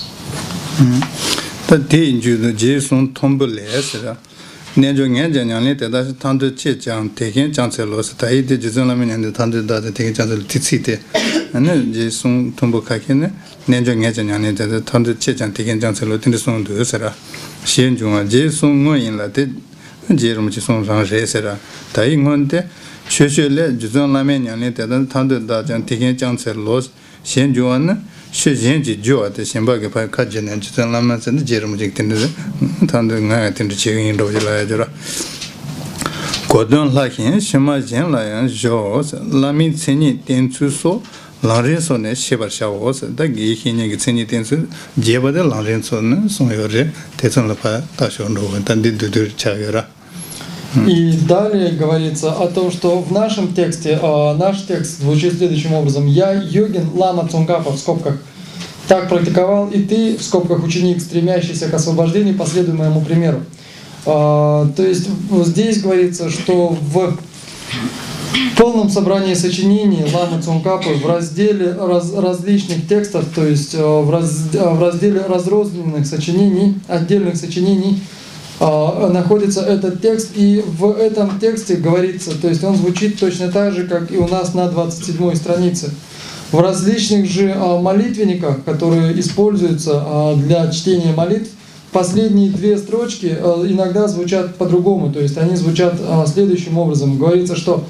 Kodon lakin shima jen layan jos lami tseni tenchu so langren so ne shebar shawos da gi hinye gi tseni tenchu jeba de langren so ne son yore tetson la pa ta shon ro tan di dur chagera. И далее говорится о том, что в нашем тексте, наш текст звучит следующим образом. Я йогин лама Цонгапа в скобках. Так практиковал и ты, в скобках ученик, стремящийся к освобождению, последуй моему примеру. То есть вот здесь говорится, что в полном собрании сочинений Ламы Цунгкапы в разделе различных текстов, то есть в разделе разрозненных сочинений, отдельных сочинений, находится этот текст, и в этом тексте говорится, то есть он звучит точно так же, как и у нас на 27-й странице. В различных же молитвенниках, которые используются для чтения молитв, последние две строчки иногда звучат по-другому, то есть они звучат следующим образом. Говорится, что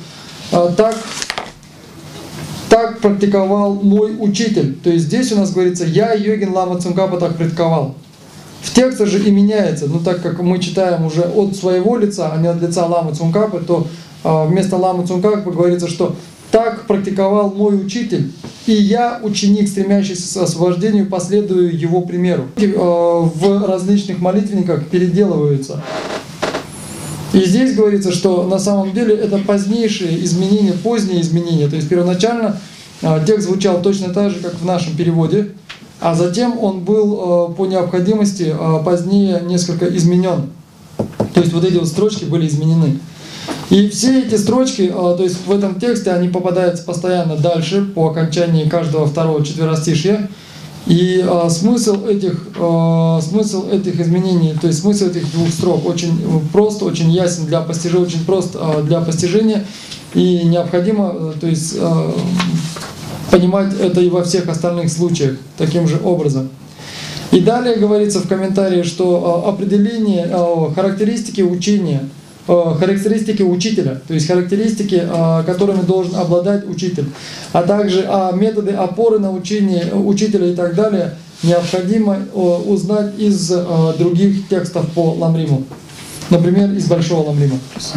так практиковал мой учитель. То есть здесь у нас говорится «Я, йогин Лама Цунгкапа, так практиковал». В тексте же и меняется, но так как мы читаем уже от своего лица, а не от лица Ламы Цунгкапы, то вместо Ламы Цунгкапы говорится, что «Так практиковал мой учитель, и я, ученик, стремящийся к освобождению, последую его примеру». В различных молитвенниках переделываются. И здесь говорится, что на самом деле это позднейшие изменения, поздние изменения. То есть первоначально текст звучал точно так же, как в нашем переводе, а затем он был по необходимости позднее несколько изменен. То есть вот эти вот строчки были изменены. И все эти строчки, то есть в этом тексте, они попадаются постоянно дальше, по окончании каждого второго четверостишья. И смысл этих изменений, то есть смысл этих двух строк очень прост, очень ясен для постижения, очень прост для постижения, и необходимо, то есть понимать это и во всех остальных случаях таким же образом. И далее говорится в комментарии, что определение характеристики учения, характеристики учителя, то есть характеристики, которыми должен обладать учитель, а также методы опоры на учение учителя и так далее, необходимо узнать из других текстов по Ламриму, например, из Большого Ламрима.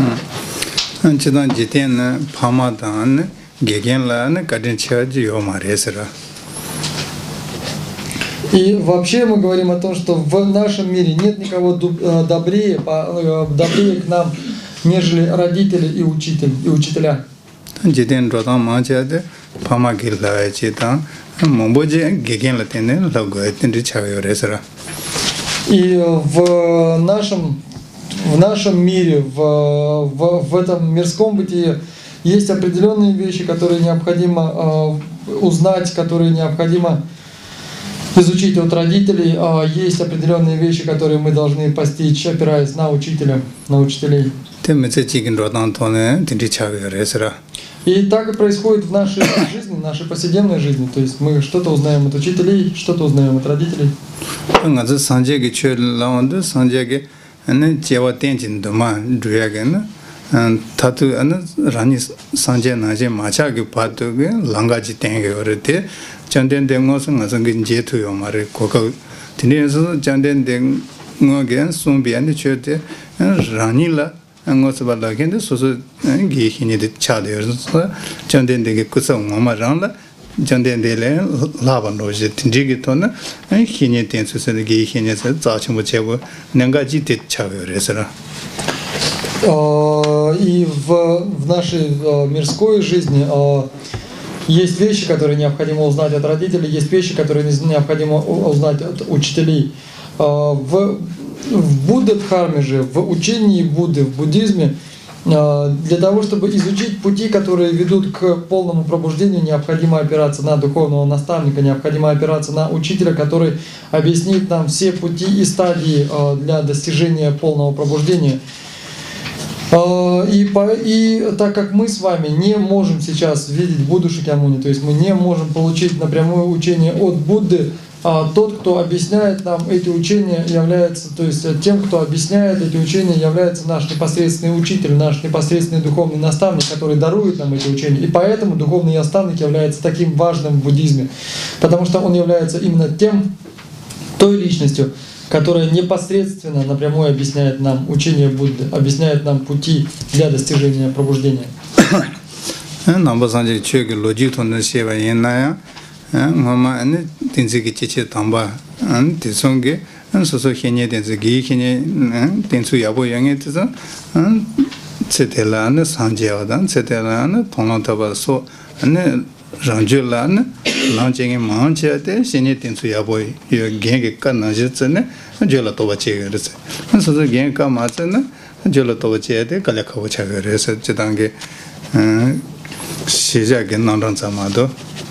И вообще мы говорим о том, что в нашем мире нет никого добрее к нам, нежели родители и учителя. И в нашем мире, в этом мирском бытии есть определенные вещи, которые необходимо узнать, которые необходимо изучить от родителей, есть определенные вещи, которые мы должны постичь, опираясь на учителя, на учителей. И так и происходит в нашей жизни, в нашей повседневной жизни. То есть мы что-то узнаем от учителей, что-то узнаем от родителей. 타투 라니 산제 나제 마차게 파도게 랑가지 땡게 janden ngos ngazang ge tu yo mare ko ka tine so janden ngoge sombi ande chete rani la ngos ba la gen so so ge hini de cha de so janden de ge kusa ngoma ran la janden de le la ban lo je tinji ge to na hini ten so se ge hini se za chim bo che bo nanga ji de cha yo re sa. И в нашей мирской жизни есть вещи, которые необходимо узнать от родителей, есть вещи, которые необходимо узнать от учителей. В Будда-дхарме же, в учении Будды, в буддизме, для того, чтобы изучить пути, которые ведут к полному пробуждению, необходимо опираться на духовного наставника, необходимо опираться на учителя, который объяснит нам все пути и стадии для достижения полного пробуждения. И так как мы с вами не можем сейчас видеть Будду Шакьямуни, то есть мы не можем получить напрямую учение от Будды, тот, кто объясняет нам эти учения, является, то есть тем, кто объясняет эти учения, является наш непосредственный учитель, наш непосредственный духовный наставник, который дарует нам эти учения. И поэтому духовный наставник является таким важным в буддизме, потому что он является именно той личностью, которая непосредственно напрямую объясняет нам учение Будды, объясняет нам пути для достижения пробуждения. launching manchate, senitin to Yaboy, you gang canajits, gelato chairs. And so the gang come at gelato chair, Kalako chagres, Chetange, Shizak and Nansamado.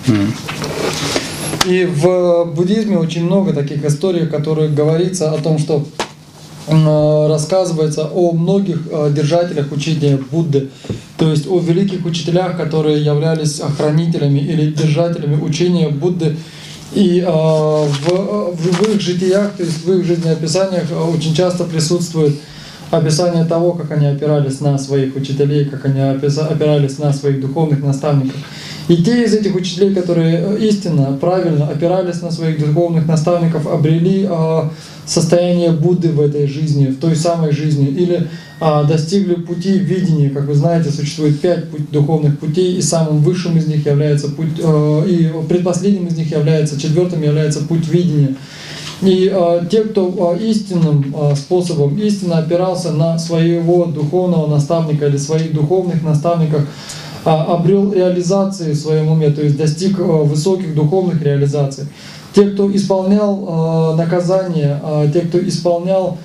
И в буддизме очень много таких историй, в которых говорится о том, что рассказывается о многих держателях учения Будды, то есть о великих учителях, которые являлись хранителями или держателями учения Будды. И в их житиях, то есть в их жизнеописаниях очень часто присутствует описание того, как они опирались на своих учителей, как они опирались на своих духовных наставников. И те из этих учителей, которые истинно, правильно опирались на своих духовных наставников, обрели состояние Будды в этой жизни, в той самой жизни, или достигли пути видения. Как вы знаете, существует 5 духовных путей, и самым высшим из них является путь, и предпоследним из них является, 4-м является путь видения. И те, кто истинным способом, истинно опирался на своего духовного наставника или своих духовных наставников, обрел реализации в своем уме, то есть достиг высоких духовных реализаций. Те, кто исполнял наказания, те, кто исполнял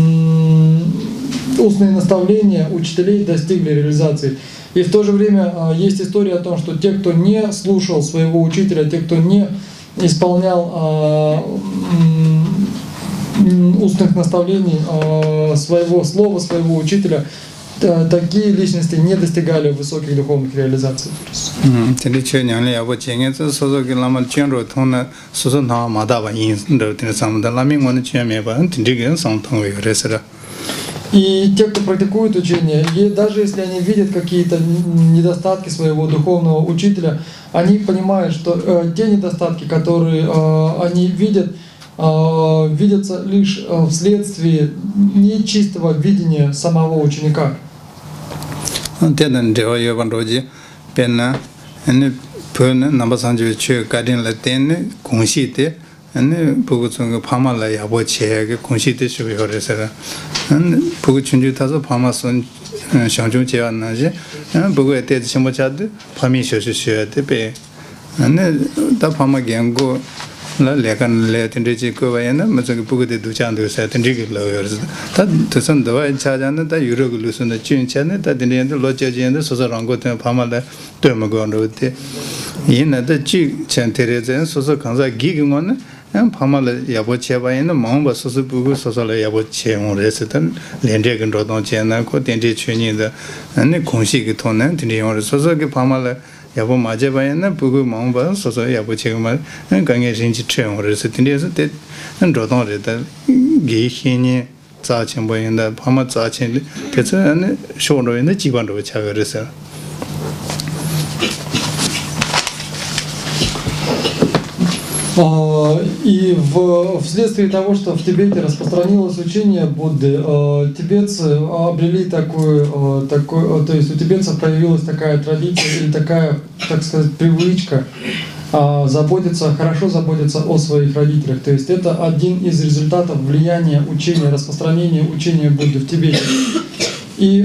устные наставления учителей, достигли реализации. И в то же время есть история о том, что те, кто не слушал своего учителя, те, кто не исполнял устных наставлений своего слова, своего учителя, такие личности не достигали высоких духовных реализаций. И те, кто практикует учение, и даже если они видят какие-то недостатки своего духовного учителя, они понимают, что те недостатки, которые они видят, видятся лишь вследствие нечистого видения самого ученика. ane buku tsunga pama la yabo cheyage kunshi te shubi hori sara ane buku chunju taso pama sun shangchung chewa naji buku ete shimbo chade pami shoshu shuyate pe ane ta pama gengu la lekan le tenri chi kuwa yana matsunga buku te duchan sa tenri ki lo hori sara ta tusan dawa cha jana ta yuro ku lu suna chun chane ta tenri yanda lo che janda sosa rango tenga pama la tuyama gwa te yina ta chi chan tere zayan sosa kansa gi ki ngona pamala yabo cheba ina mangba sosu bugu sosala yabo che on resetan lendre gen rodon chena ko tenje chuni da ane kongshi ki tonen tenje on sosu ki pamala yabo majeba ina bugu mangba sosu yabo che ma gange shinji che on resetan tenje te rodon re da gi hini za chenbo ina pama za chen petse ane shoro ina jiban ro cha ge resa. И вследствие того, что в Тибете распространилось учение Будды, тибетцы обрели такую, то есть у тибетцев появилась такая традиция или такая, так сказать, привычка хорошо заботиться о своих родителях. То есть это один из результатов влияния учения, распространения учения Будды в Тибете. И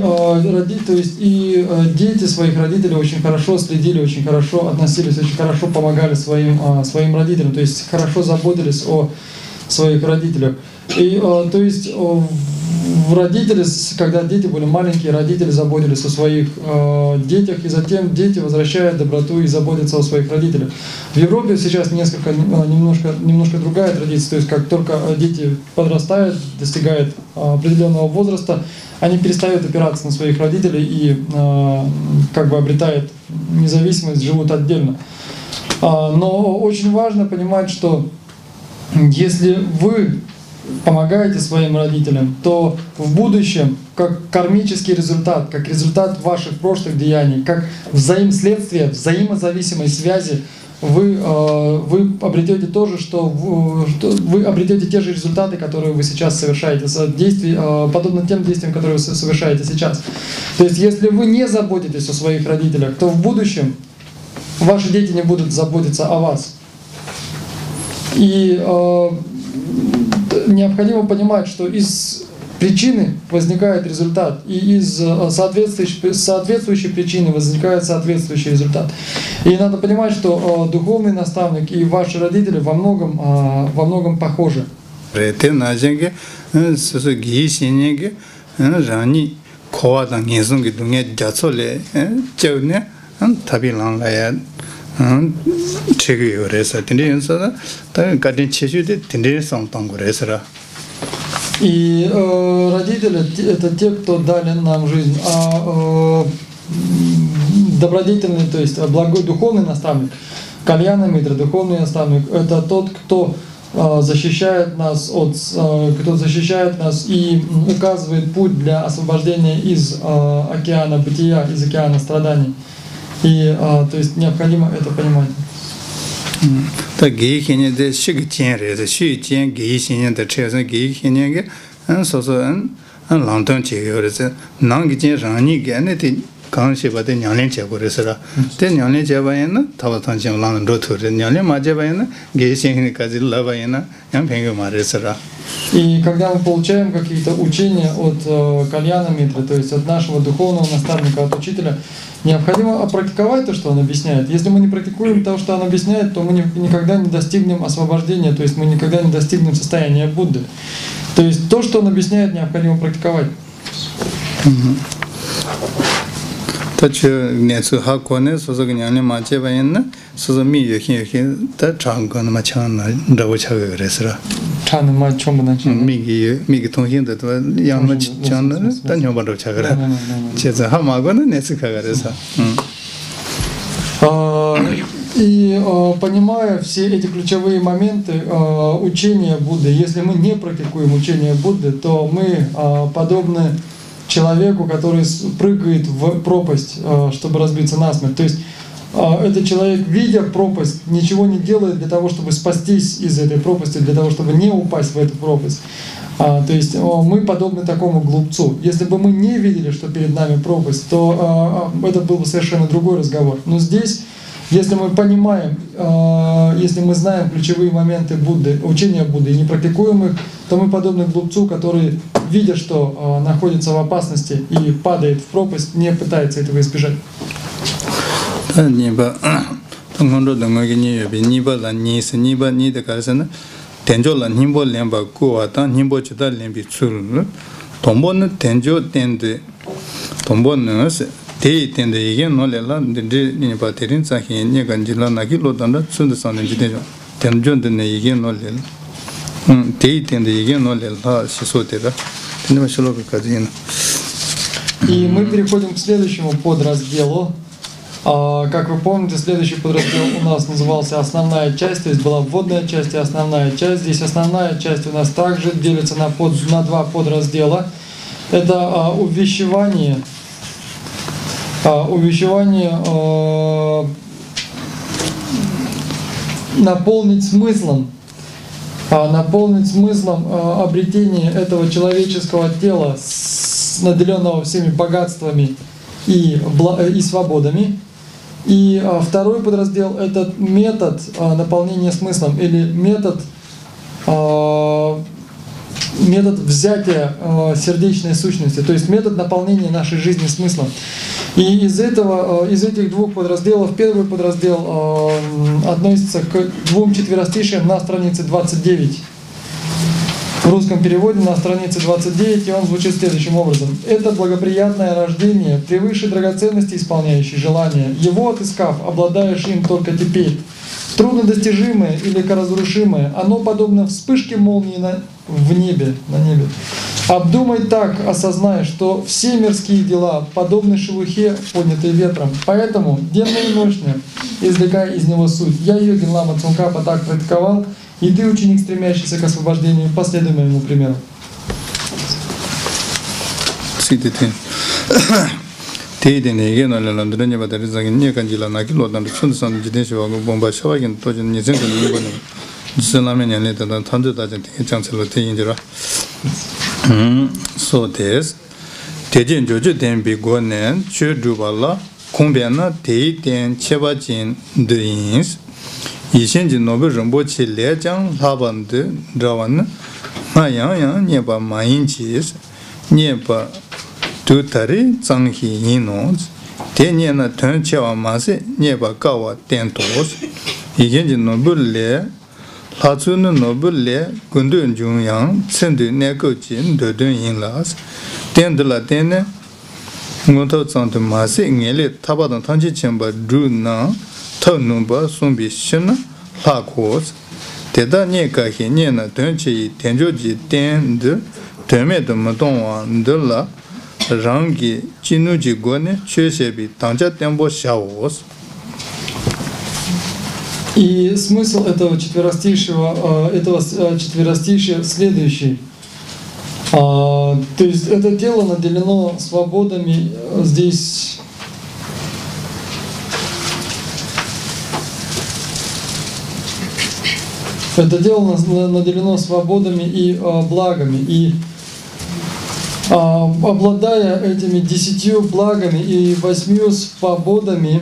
дети своих родителей очень хорошо следили, очень хорошо относились, очень хорошо помогали своим родителям, то есть хорошо заботились о своих родителях. И то есть родители, когда дети были маленькие, родители заботились о своих детях, и затем дети возвращают доброту и заботятся о своих родителях. В Европе сейчас немножко другая традиция, то есть как только дети подрастают, достигают определенного возраста, они перестают опираться на своих родителей и как бы обретают независимость, живут отдельно. Но очень важно понимать, что если вы помогаете своим родителям, то в будущем, как кармический результат, как результат ваших прошлых деяний, как следствие взаимозависимой связи, вы обретете то же, что вы обретете те же результаты, которые вы сейчас совершаете, подобно тем действиям, которые вы совершаете сейчас. То есть, если вы не заботитесь о своих родителях, то в будущем ваши дети не будут заботиться о вас. И необходимо понимать, что из причины возникает результат, и из соответствующей причины возникает соответствующий результат. И надо понимать, что духовный наставник и ваши родители во многом похожи. И родители — это те, кто дали нам жизнь, а добродетельный, то есть благой духовный наставник, кальяна митра, духовный наставник — это тот, кто защищает нас и указывает путь для освобождения из океана бытия, из океана страданий. И то есть необходимо это понимать. И когда мы получаем какие-то учения от кальяна митры, то есть от нашего духовного наставника, от учителя, необходимо практиковать то, что он объясняет. Если мы не практикуем то, что он объясняет, то мы никогда не достигнем освобождения, то есть мы никогда не достигнем состояния Будды. То есть то, что он объясняет, необходимо практиковать. Чаны ма чем бы начали? Миги тонхин да то яма чан да нёба ро чагара. Чеза хамагона нецикагареса. И понимая все эти ключевые моменты учения Будды, если мы не практикуем учение Будды, то мы подобны человеку, который прыгает в пропасть, чтобы разбиться насмерть. То есть этот человек, видя пропасть, ничего не делает для того, чтобы спастись из этой пропасти, для того, чтобы не упасть в эту пропасть. То есть мы подобны такому глупцу. Если бы мы не видели, что перед нами пропасть, то это был бы совершенно другой разговор. Но здесь, если мы понимаем, если мы знаем ключевые моменты Будды, учения Будды и не практикуем их, то мы подобны глупцу, который, видя, что находится в опасности и падает в пропасть, не пытается этого избежать. Tenjola nimbo lemba kuwata nimbo chida lembi tsuru tombo ne tenjo tende tombo ne te tende yige no lela de ni ba terin sa he ne ganjila na ki lo danda tsund sa ne jide tenjo de ne yige no lela te tende yige no lela siso te da tende shlo ka kazina. И мы переходим к следующему подразделу. Как вы помните, следующий подраздел у нас назывался «Основная часть», то есть была вводная часть и основная часть. Здесь основная часть у нас также делится на два подраздела. Это увещевание, наполнить смыслом обретение этого человеческого тела, наделенного всеми богатствами и свободами. И второй подраздел — это метод наполнения смыслом или метод взятия сердечной сущности, то есть метод наполнения нашей жизни смыслом. И из этих двух подразделов первый подраздел относится к двум четверостишиям на странице 29. В русском переводе на странице 29, и он звучит следующим образом. «Это благоприятное рождение, превыше драгоценности исполняющей желания. Его отыскав, обладаешь им только теперь. Труднодостижимое и легкоразрушимое, оно подобно вспышке молнии на небе. Обдумай так, осознай, что все мирские дела подобны шелухе, поднятой ветром. Поэтому денно и ночно извлекай из него суть. Я, йогин лама Цунгкапа, так практиковал, и ты, ученик, стремящийся к освобождению, последуй моему примеру». So this Tejen Jojo Tembi Gonen, Chudubala, Kumbiana, Te Ten Chebajin Dreams, Yishenji Nobu Rumbochi Lejang, Laban de Drawan, Mayang, Yeba Main Cheese, Неба тутари цангхи инонс. Те не на тончава масе неба кава тентос. Игенди нобулле 하츠는 노블레 군든 중앙 centre 내거진 더든 인라스 텐들라 텐네 모토 찬트 마세 녜레 타바던 탄지 쳔바 루나 터눈바 손비신 하코스 대다니까 히니나 던치 텐조지 텐드 데메도 모동완들라 랑기 진우지 고네 최세비 당자 템보 샤오스. И смысл этого четверостишия следующий. То есть это тело наделено свободами здесь. Это тело наделено свободами и благами. И обладая этими 10 благами и 8 свободами,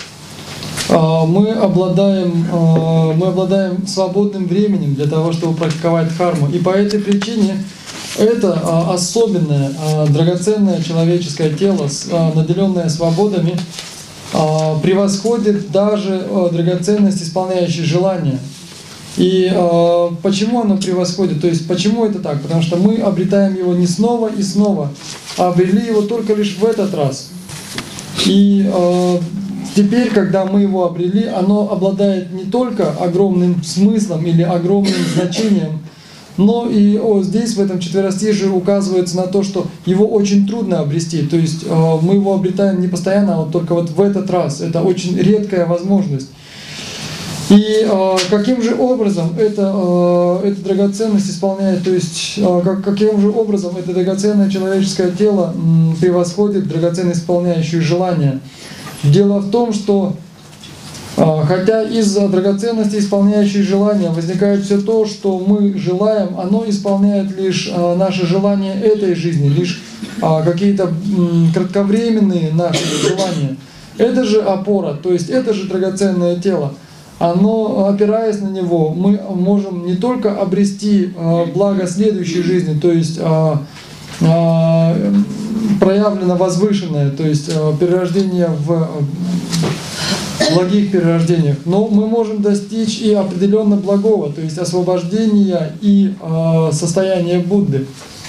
мы обладаем свободным временем для того, чтобы практиковать дхарму. И по этой причине это особенное, драгоценное человеческое тело, наделенное свободами, превосходит даже драгоценность, исполняющей желания. И почему оно превосходит? То есть почему это так? Потому что мы обретаем его не снова и снова, а обрели его только лишь в этот раз. И теперь, когда мы его обрели, оно обладает не только огромным смыслом или огромным значением, но и здесь, в этом четверостишии, указывается на то, что его очень трудно обрести. То есть мы его обретаем не постоянно, а вот только вот в этот раз. Это очень редкая возможность. И каким же образом эта драгоценность исполняет, то есть каким же образом это драгоценное человеческое тело превосходит драгоценность, исполняющую желания? Дело в том, что хотя из-за драгоценности, исполняющей желания, возникает все то, что мы желаем, оно исполняет лишь наши желания этой жизни, лишь какие-то кратковременные наши желания. Это же опора, то есть это же драгоценное тело. Оно, опираясь на него, мы можем не только обрести благо следующей жизни, то есть проявлено возвышенное, то есть перерождение в благих перерождениях, но мы можем достичь и определенно благого, то есть освобождения и состояния Будды.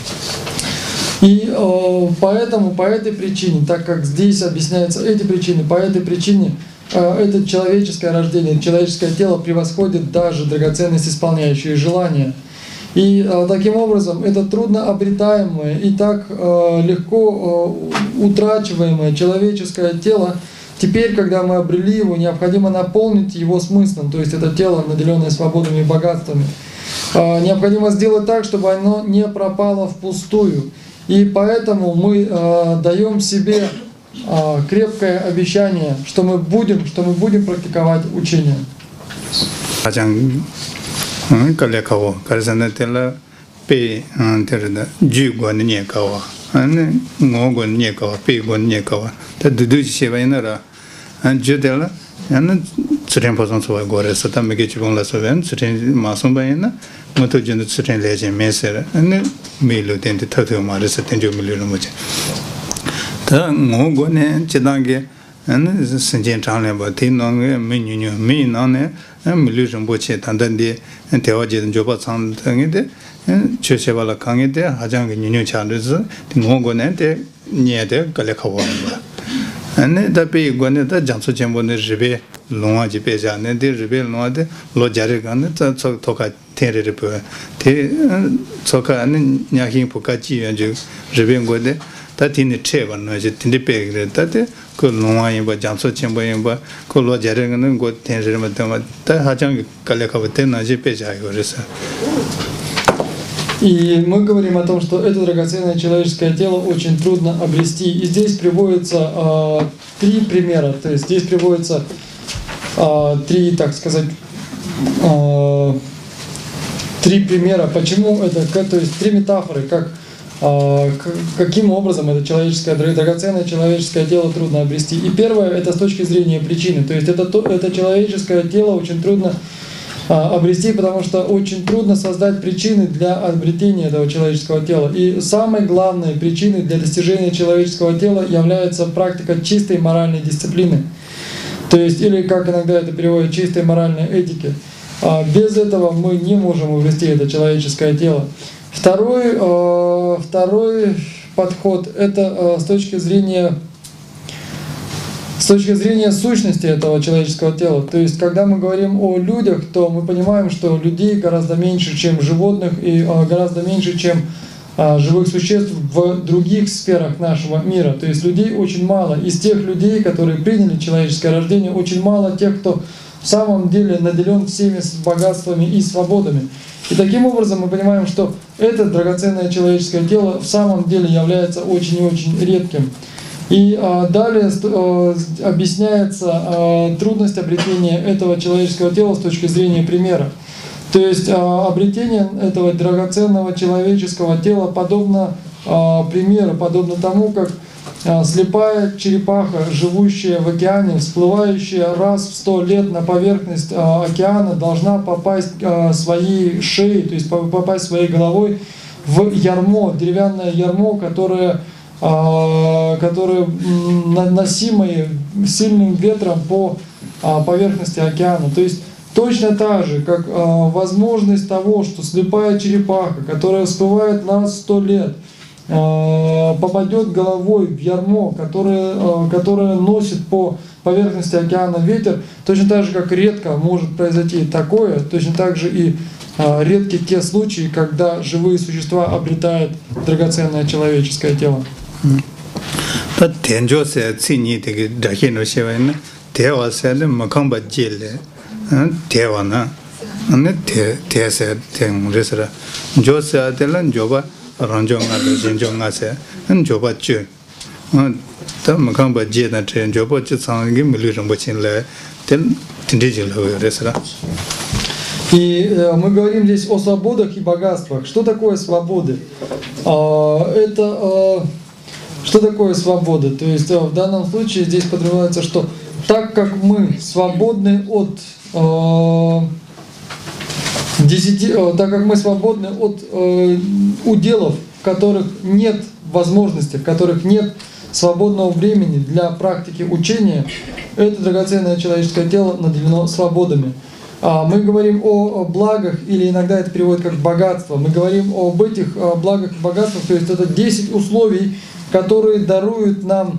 И поэтому, по этой причине, так как здесь объясняются эти причины, по этой причине это человеческое рождение, человеческое тело превосходит даже драгоценность, исполняющую желания. И таким образом это трудно обретаемое и так легко утрачиваемое человеческое тело, теперь, когда мы обрели его, необходимо наполнить его смыслом, то есть это тело, наделенное свободными и богатствами. Необходимо сделать так, чтобы оно не пропало впустую. И поэтому мы даем себе крепкое обещание, что мы будем практиковать учение. Калекаво, карзанетела пей терда джугон некава, ане могон некава, пейгон некава. Та дуду севайнара, джудела, ане црен позон свой горе, сата мегечбон ла совен, црен масон байна, мото джунд црен леже месера, ане милу тенте тату мареса тенджу милу моче. Та могоне чеданге ane sanjian changle ba ti nong me nyu me nane me lu jong bo che tan dan de te wa je jo ba chang de de che che ba la kang de ha jang ge nyu cha de zi ti ngo go ne de nie de ga le kha wa ba ane da pe go ne da jang su chen bo ne ji be long wa ji pe ja ne de ji be long de lo ja re ga ne ta to ka te re re pe te so ka ane nya hin pu ka ji yuan ju ji be go de ta ti ne che ba no ji ti de pe ge ta de 그 농아인바 장소 첨부인바 그 로자르는 것 텐저만 다 하장 갈래가고 때나지 빼자요 그래서. И мы говорим о том, что это драгоценное человеческое тело очень трудно обрести. И здесь приводится 3 примера. То есть здесь приводится 3, так сказать, 3 примера, почему это, то есть 3 метафоры, каким образом это драгоценное человеческое тело трудно обрести. И первое, это с точки зрения причины. То есть это человеческое тело очень трудно обрести, потому что очень трудно создать причины для обретения этого человеческого тела. И самой главной причиной для достижения человеческого тела является практика чистой моральной дисциплины. То есть, или как иногда это переводят, чистой моральной этики. Без этого мы не можем обрести это человеческое тело. Второй подход — это с точки зрения сущности этого человеческого тела. То есть, когда мы говорим о людях, то мы понимаем, что людей гораздо меньше, чем животных, и гораздо меньше, чем живых существ в других сферах нашего мира. То есть людей очень мало. Из тех людей, которые приняли человеческое рождение, очень мало тех, кто в самом деле наделен всеми богатствами и свободами. И таким образом мы понимаем, что это драгоценное человеческое тело в самом деле является очень и очень редким. И далее объясняется трудность обретения этого человеческого тела с точки зрения примера. То есть обретение этого драгоценного человеческого тела подобно примеру, подобно тому, как слепая черепаха, живущая в океане, всплывающая раз в 100 лет на поверхность океана, должна попасть своей шеей, то есть попасть своей головой в ярмо, деревянное ярмо, которое носимое сильным ветром по поверхности океана. То есть точно так же, как возможность того, что слепая черепаха, которая всплывает раз в 100 лет, попадет головой в ярмо, которое носит по поверхности океана ветер, точно так же, как редко может произойти такое, точно так же и редки те случаи, когда живые существа обретают драгоценное человеческое тело. И мы говорим здесь о свободах и богатствах. Что такое свободы? Что такое свобода? То есть в данном случае здесь подразумевается, что так как мы свободны от уделов, в которых нет возможности, в которых нет свободного времени для практики учения, это драгоценное человеческое тело наделено свободами. Мы говорим о благах, или иногда это переводят как богатство. Мы говорим об этих благах и богатствах, то есть это 10 условий, которые дают нам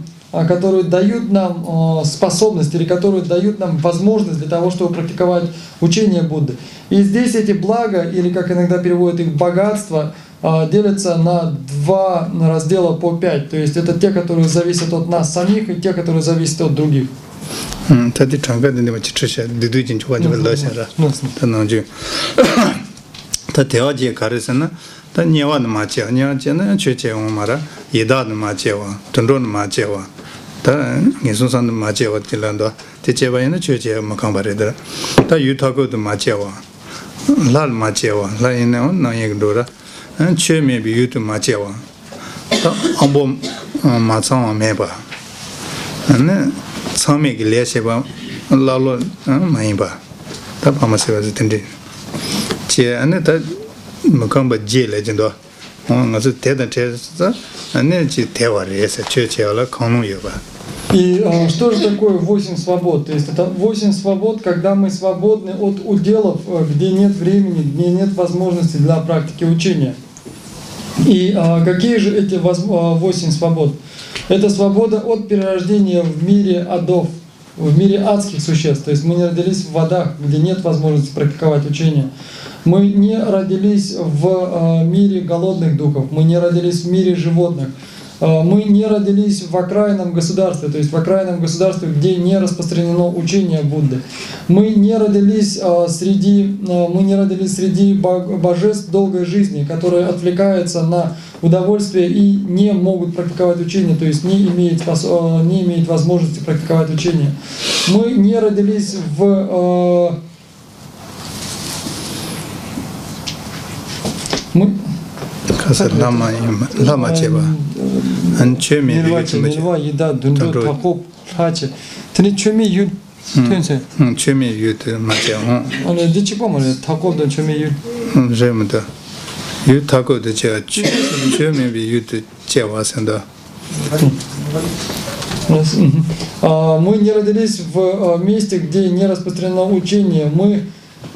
способность, или которые дают нам возможность для того, чтобы практиковать учение Будды. И здесь эти блага, или как иногда переводят их богатства, делятся на 2 раздела по 5. То есть это те, которые зависят от нас самих, и те, которые зависят от других. Tadi changpa dinde ma chichisha didu jin chukwa jiba lo shen ra ta nang ju ta tewa je karisa na ta nyewa na ma chewa na chue che wang ma ra yeda na ma chewa, tundro na ma chewa ta ngisun san na ma chewa tilando te chewa yana chue che ma kangpa re dara ta yu tako na ma chewa la ma chewa la yana nang yek do ra chue me bi yu tu ma chewa ta ambo ma tsangwa me ba Sami ki le sheba lalo mayimba ta pama sewa zitindi che ane ta mukamba je le jindo nga su teda che sa ane chi tewa re se che wala kanu yoba. И что же такое 8 свобод? То есть это 8 свобод, когда мы свободны от уделов, где нет времени, где нет возможности для практики учения. И какие же эти 8 свобод? Это свобода от перерождения в мире адов, в мире адских существ. То есть мы не родились в водах, где нет возможности практиковать учение. Мы не родились в мире голодных духов, мы не родились в мире животных. Мы не родились в окраинном государстве, то есть в окраинном государстве, где не распространено учение Будды. Мы не родились среди божеств долгой жизни, которые отвлекаются на удовольствие и не могут практиковать учение, то есть не имеют возможности практиковать учение. Мы не родились в... Лама чеба. Анчеми еда, дунду, тахоп, хачи. Тни чуми ю Тунсе. Чуми ют мача. Але дичипо море такода чуми ют. Жемда. Ют такода че чуми би ют чевасенда. Мы не родились в месте, где не распространено учение. Мы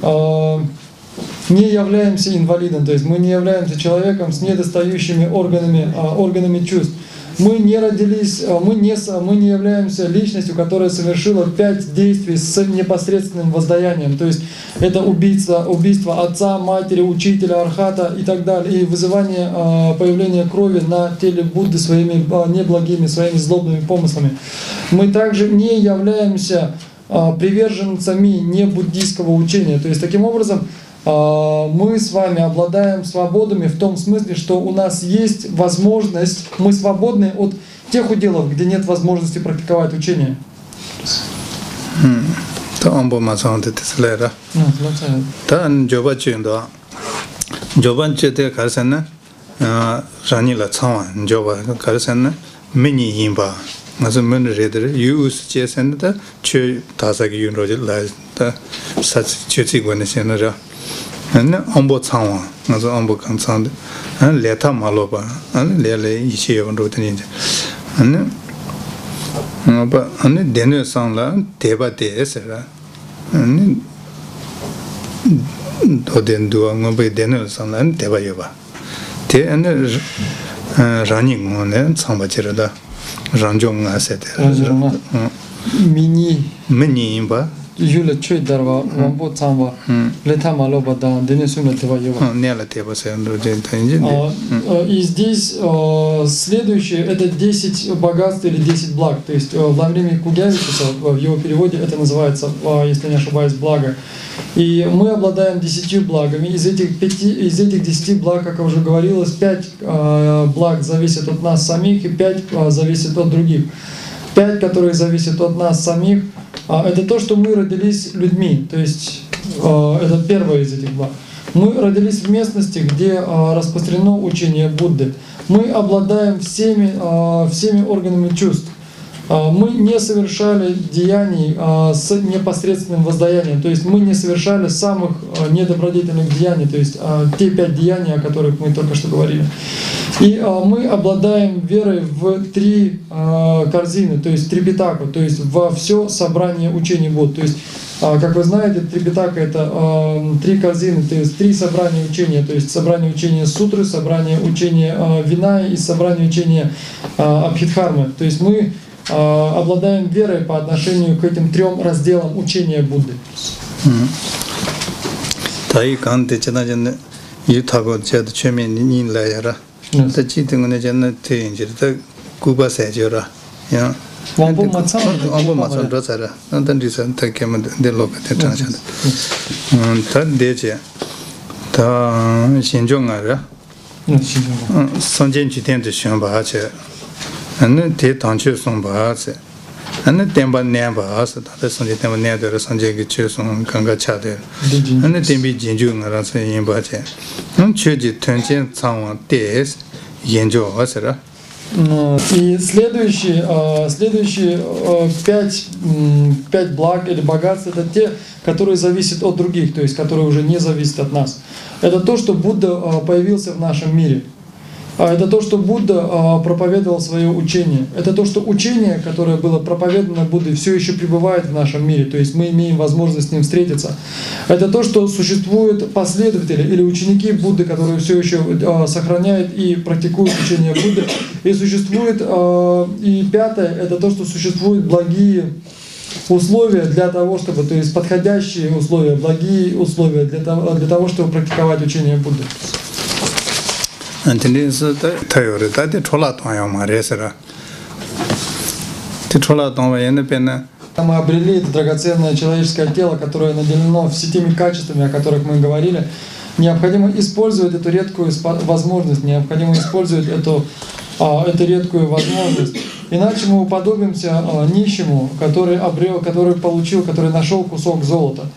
не являемся инвалидом, то есть мы не являемся человеком с недостающими органами чувств. Мы не родились, мы не являемся личностью, которая совершила 5 действий с непосредственным воздаянием. То есть это убийство отца, матери, учителя, архата и так далее, и вызывание появления крови на теле Будды своими неблагими, своими злобными помыслами. Мы также не являемся приверженцами небуддийского учения. То есть таким образом мы с вами обладаем свободами в том смысле, что у нас есть возможность, мы свободны от тех уделов, где нет возможности практиковать учение. Ambo Tsangwa, also Ambo Kansand, and Leta Maloba, and Lele Ichi of Rotanin. And Denu Sangla, Deba de Esera, and Doden do Ngobe Denu Sangla, and Deba Yoba. Te and running on and Sambachera, Ranjong Asset, Mini Imba. Юля чуй дарва, вамбо цамва, лета малоба да, денесуна тева ева. И здесь следующее, это 10 богатств или 10 благ. То есть Владимир Кугявичуса, в его переводе это называется, если не ошибаюсь, благо. И мы обладаем 10 благами. Из этих 10 благ, как уже говорилось, 5 благ зависят от нас самих и 5 зависят от других. 5, которые зависят от нас самих, это то, что мы родились людьми, то есть это первое из этих благ. Мы родились в местности, где распространено учение Будды. Мы обладаем всеми органами чувств. Мы не совершали деяний с непосредственным воздаянием, то есть мы не совершали самых недобродетельных деяний, то есть те 5 деяний, о которых мы только что говорили. И мы обладаем верой в 3 корзины, то есть трипитаку, то есть во все собрание учений Будды. То есть, как вы знаете, трипитака — это 3 корзины, то есть 3 собрания учения, то есть собрание учения сутры, собрание учения Винай и собрание учения Абхидхармы. То есть мы обладаем верой по отношению к этим 3 разделам учения Будды. And te tanchu song baase, and the temba nambas, the Sunday temba nether, Sanjay Chusung, Kanga Chade, and the tembi jinjung around in Bache. And Chuji Tunjin Tsang days, Yenjo Wasera. И следующие 5 благ или богатств — это те, которые зависят от других, то есть которые уже не зависят от нас. Это то, что Будда появился в нашем мире. Это то, что Будда проповедовал свое учение. Это то, что учение, которое было проповедано Буддой, все еще пребывает в нашем мире. То есть мы имеем возможность с ним встретиться. Это то, что существуют последователи или ученики Будды, которые все еще сохраняют и практикуют учение Будды. И существует, и 5, это то, что существуют благие условия для того, чтобы, то есть подходящие условия, благие условия для того, чтобы практиковать учение Будды. And this is the theory that the Trola Toyama Resera. The Trola Toyama. Мы обрели это драгоценное человеческое тело, которое наделено всеми качествами, о которых мы говорили. Необходимо использовать эту редкую возможность, необходимо использовать эту редкую возможность. Иначе мы уподобимся нищему, который нашел кусок золота.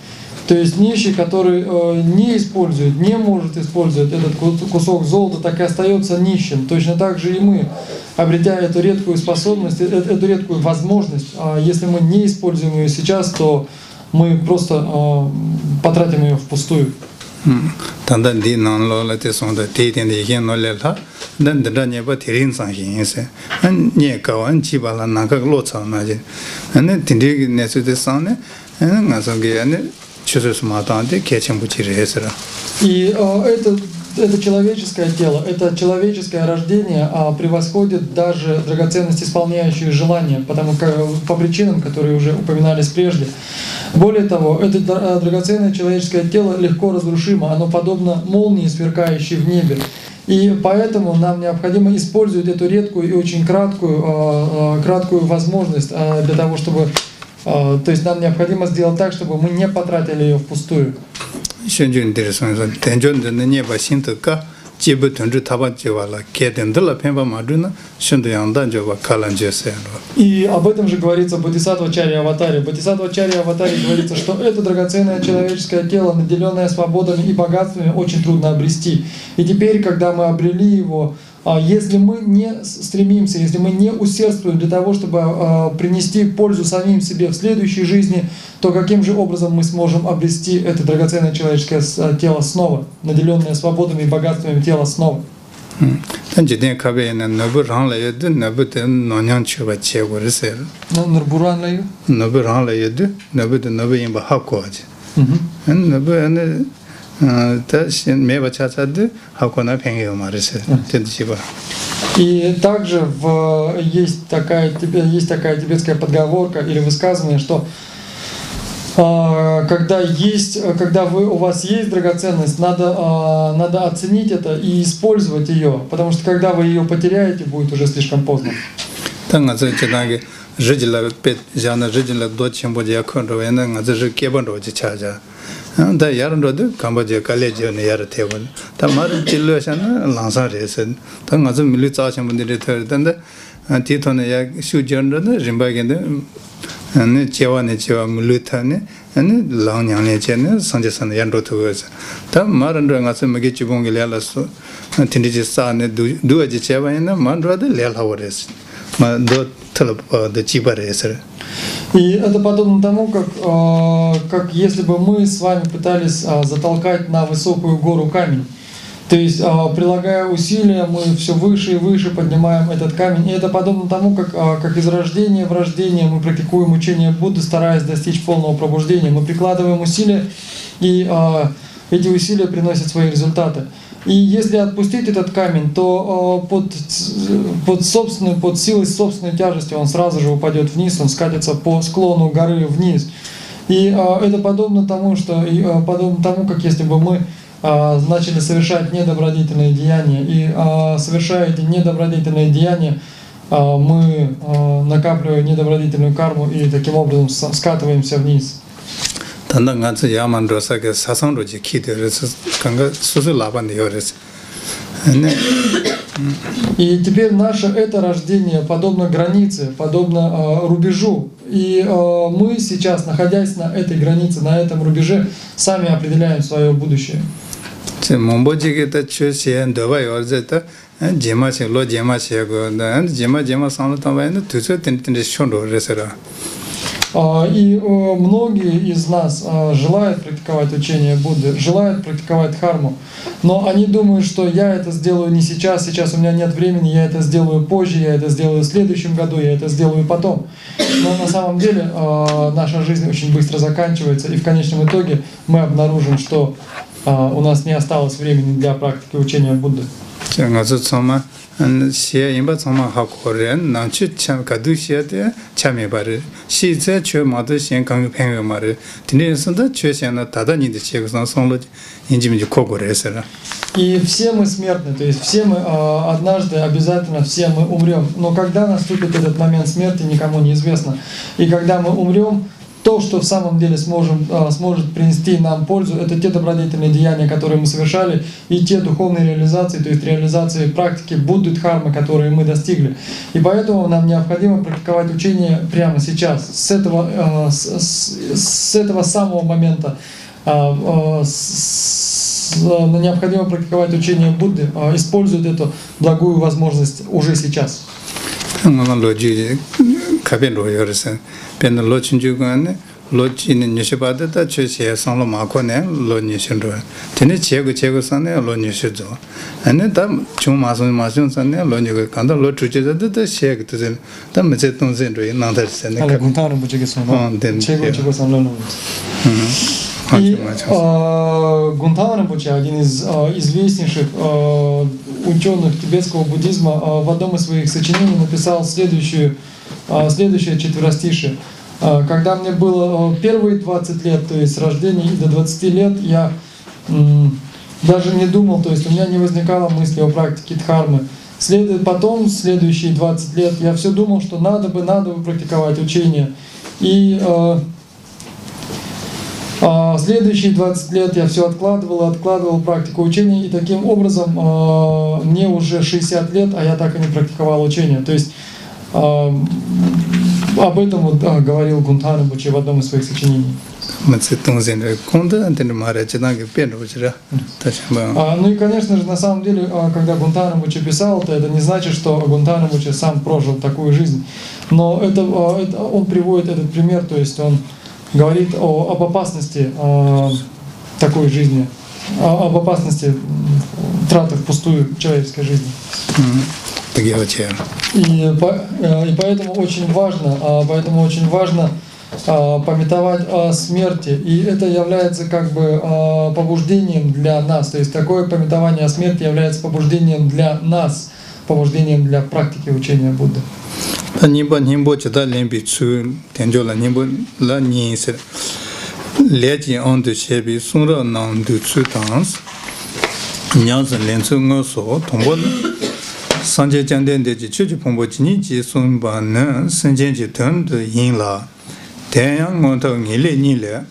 То есть нищий, который не использует, не может использовать этот кусок золота, так и остается нищим. Точно так же и мы, обретя эту редкую способность, эту редкую возможность, если мы не используем ее сейчас, то мы просто потратим ее впустую. Танда ди нан ло ла те сон да те тен де ген но ле ла дан да не ба терин сан yin se an ne ka wan chi ba la na ka lo cha na je an tin de ne su de san ne nga so ge an chu su ma ta de ke chen bu chi re se ra. И это человеческое тело, это человеческое рождение превосходит даже драгоценность, исполняющую желания, потому как по причинам, которые уже упоминались прежде. Более того, это драгоценное человеческое тело легко разрушимо, оно подобно молнии, сверкающей в небе. И поэтому нам необходимо использовать эту редкую и очень краткую возможность для того, чтобы, то есть нам необходимо сделать так, чтобы мы не потратили ее впустую. 宣传的说说，天尊的那把心头个，基本同志他把就完了，开店的了，偏把马主呢，宣传样的就把卡兰就散了。 И об этом же говорится в Бодхисаттва-чарье Аватаре. В Бодхисаттва-чарье Аватаре говорится, что это драгоценное человеческое тело, наделенное свободами и богатствами, очень трудно обрести. И теперь, когда мы обрели его, если мы не стремимся, если мы не усердствуем для того, чтобы принести пользу самим себе в следующей жизни, то каким же образом мы сможем обрести это драгоценное человеческое тело снова, наделенное свободами и богатствами тело снова? 但今天可别呢，那不上来也得，那不得农娘去把结果的事了。那不上来也得，那不得那不应把好过去。那不那他现没把查查的，好过那朋友嘛的事，真的是吧。 И также есть такая тибетская подговорка или высказывание, что когда у вас есть драгоценность, надо оценить это и использовать ее, потому что когда вы ее потеряете, будет уже слишком поздно. Да ярн роды Камбоджа колледжи не яр тевон. Там мар чиллошана ланса ресен. Там азу мили цаачам бунди танда титоне я шуджан роды римбагенде ане чева мили тане ане лаун양 не чене сан제сан ян ротугос. Там маран рангасе мге чибонге ляласо тиндiji сане дуаji чева ene ман роды лялхаврес. Ма до талап де чибаресер. И это подобно тому, как если бы мы с вами пытались затолкать на высокую гору камень. То есть, прилагая усилия, мы все выше и выше поднимаем этот камень. И это подобно тому, как из рождения в рождение мы практикуем учение Будды, стараясь достичь полного пробуждения. Мы прикладываем усилия, и эти усилия приносят свои результаты. И если отпустить этот камень, то под силой собственной тяжести он сразу же упадет вниз, он скатится по склону горы вниз. И это подобно тому, как если бы мы начали совершать недобродетельные деяния, и совершая эти недобродетельные деяния, мы накапливаем недобродетельную карму и таким образом скатываемся вниз. И теперь наше это рождение подобно границе, подобно рубежу. И мы сейчас, находясь на этой границе, на этом рубеже, сами определяем свое будущее. И многие из нас желают практиковать учение Будды, желают практиковать дхарму, но они думают, что я это сделаю не сейчас, сейчас у меня нет времени, я это сделаю позже, я это сделаю в следующем году, я это сделаю потом. Но на самом деле наша жизнь очень быстро заканчивается, и в конечном итоге мы обнаружим, что у нас не осталось времени для практики учения Будды. Все имба сама хакорен начи чам кадушиате чамебаре сице чө маду сен канг пенгмаре тинесында чө сена таданиде чегсан сонло инжимди когоресера. И все мы смертны, то есть все мы однажды обязательно все мы умрем. Но когда наступит этот момент смерти, никому не известно. И когда мы умрем, то, что в самом деле сможет принести нам пользу, это те добродетельные деяния, которые мы совершали, и те духовные реализации, то есть реализации практики Будды Дхармы, которые мы достигли. И поэтому нам необходимо практиковать учение прямо сейчас, с этого самого момента, необходимо практиковать учение Будды, используют эту благую возможность уже сейчас. 로치는 니시바데다 최시에 상로 마코네 로니신도 되네 제고 산네 로니시죠 아니 다 중마선 산네 로니가 간다 로 주제자데 셰게도 다 메제 동생도 나다르세네 알아 군타는 부지게서 제고 산로는 И Гунтана Римпоче, один из известнейших ученых тибетского буддизма, в одном из своих сочинений написал следующее четверостишее. Когда мне было первые 20 лет, то есть с рождения и до 20 лет, я даже не думал, то есть у меня не возникало мысли о практике дхармы. Потом, следующие 20 лет, я все думал, что надо бы практиковать учение. И следующие 20 лет я все откладывал практику учения, и таким образом мне уже 60 лет, а я так и не практиковал учение. То есть об этом вот, говорил Гунтана Римпоче в одном из своих сочинений. Ну и, конечно же, на самом деле, когда Гунтана Римпоче писал, это не значит, что Гунтана Римпоче сам прожил такую жизнь. Но он приводит этот пример, то есть он говорит об опасности такой жизни, об опасности траты впустую человеческой жизни. И поэтому очень важно памятовать о смерти, и это является как бы побуждением для нас. То есть такое памятование о смерти является побуждением для нас, побуждением для практики учения Будды. Sanje Janden de Chuchu Pombo Chini Ji Sunba Ne Sanjen Ji Tun de Yin La Tanyang Ngonto Ngile Nile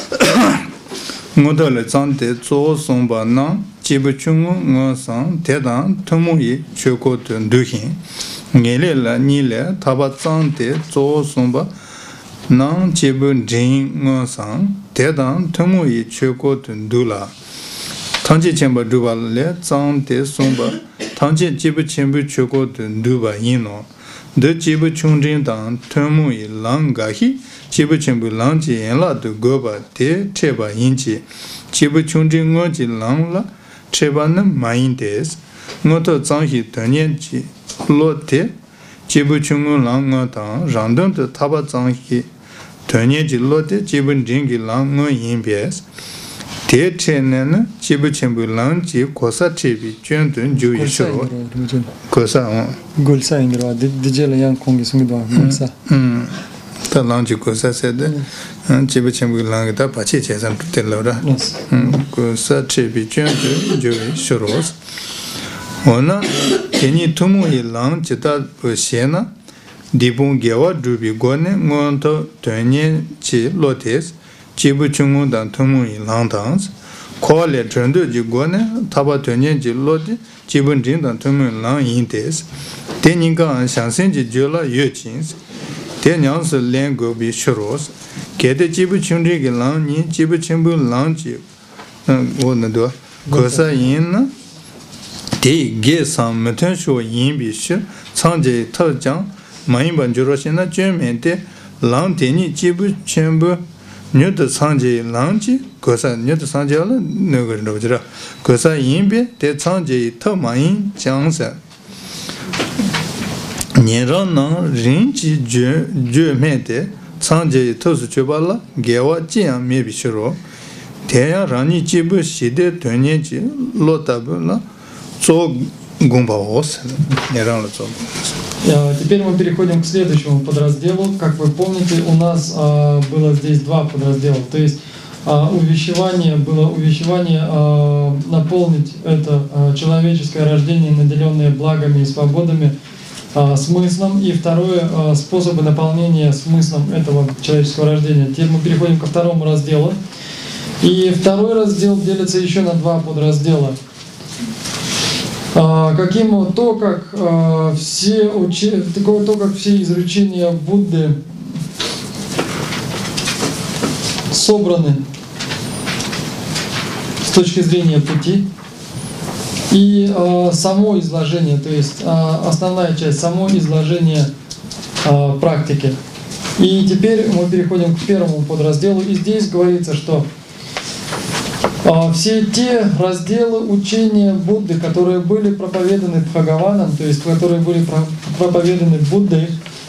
Ngonto Le Zang de Zo Sunba Nang Jibu Chungu Ngo Sang Tedan Tumu Yi Chuko Tun Du Hin Ngile La Nile Taba Zang de Zo Sunba Nang Jibu Jing Ngo Sang Tedan Tumu Yi Chuko Tun Du La Tangji Chenpa Duba Le Zang de Sunba Tangji Jibu Chenpu Choko Duba Yino De Jibu Chungjin Dang Tumu Yi Lang Gahi Jibu Chenpu Lang Ji Yen La Du Goba De Cheba Yinji Jibu Chungjin Ngo Ji Lang La Cheba Na Ma Yin Des Ngo To Zang Hi Tenyen Ji Lo Te Jibu Chungu Lang Ngo Dang Rangdang De Taba Zang Hi Tenyen Ji Lo Te Jibu Jingi Lang Ngo Yin Bes Te Chenen Jibu Chenpu Lang Ji Kosa Chebi Juan Dun Ju Yi Shiro Kosa Gulsa Ingro, Dijela Yang Kongi Sungidwa, Gulsa. Ta Lang Ji Kosa said, Jibu Chenpu Lang Da Pachi Chesan Telora Kosa Chebi Juan Dun Ju Yi Shiro Ona Teni Tumu Yi Lang Jita Bushena Dibun Gewa Dubi Gone Ngonto Tenyen Ji Lotes Jibu Chungu Dan Tumu Yi Lang Dangs Kwa Le Chundu Ji Gone Taba Tenyen Ji Lodi Jibu Jing Dan Tumu Yi Lang Yin Des Teni Gang Shangsen Ji Jula Yu Jins Tenyang Se Len Go Bi Shuros Kete Jibu Chungu Ki Lang Ni Jibu Chungu Lang Ji Nado Kosa Yin Na Te Ge Sang Muten Shu Yin Bi Shi Chang Je Ta Jang Ma Yin Ban Juro Shen Na Juen Men Te Lang Teni Jibu Chungu Nyuta Sanje Langji, Kosa Nyuta Sanje La Nuga Rojra, Kosa Yinbe, De Sanje Tamayin Jiangsa. Niran Nang Rinji Ju Mete, Sanje Tosu Chubala, Gewa Jiang Mebi Shiro, Teya Rani Jibu Shide Tunyeji, Lotabula, Zo Gumba Os, Niran Zo. Теперь мы переходим к следующему подразделу. Как вы помните, у нас было здесь два подраздела. То есть увещевание наполнить это человеческое рождение, наделенное благами и свободами, смыслом. И второе — способы наполнения смыслом этого человеческого рождения. Теперь мы переходим ко второму разделу. И второй раздел делится еще на два подраздела. Как все изречения Будды собраны точки зрения пути. И само изложение, то есть основная часть, само изложение практики. И теперь мы переходим к первому подразделу. И здесь говорится, что все те разделы учения Будды, которые были проповеданы Бхагаваном, то есть которые были проповеданы Буддой,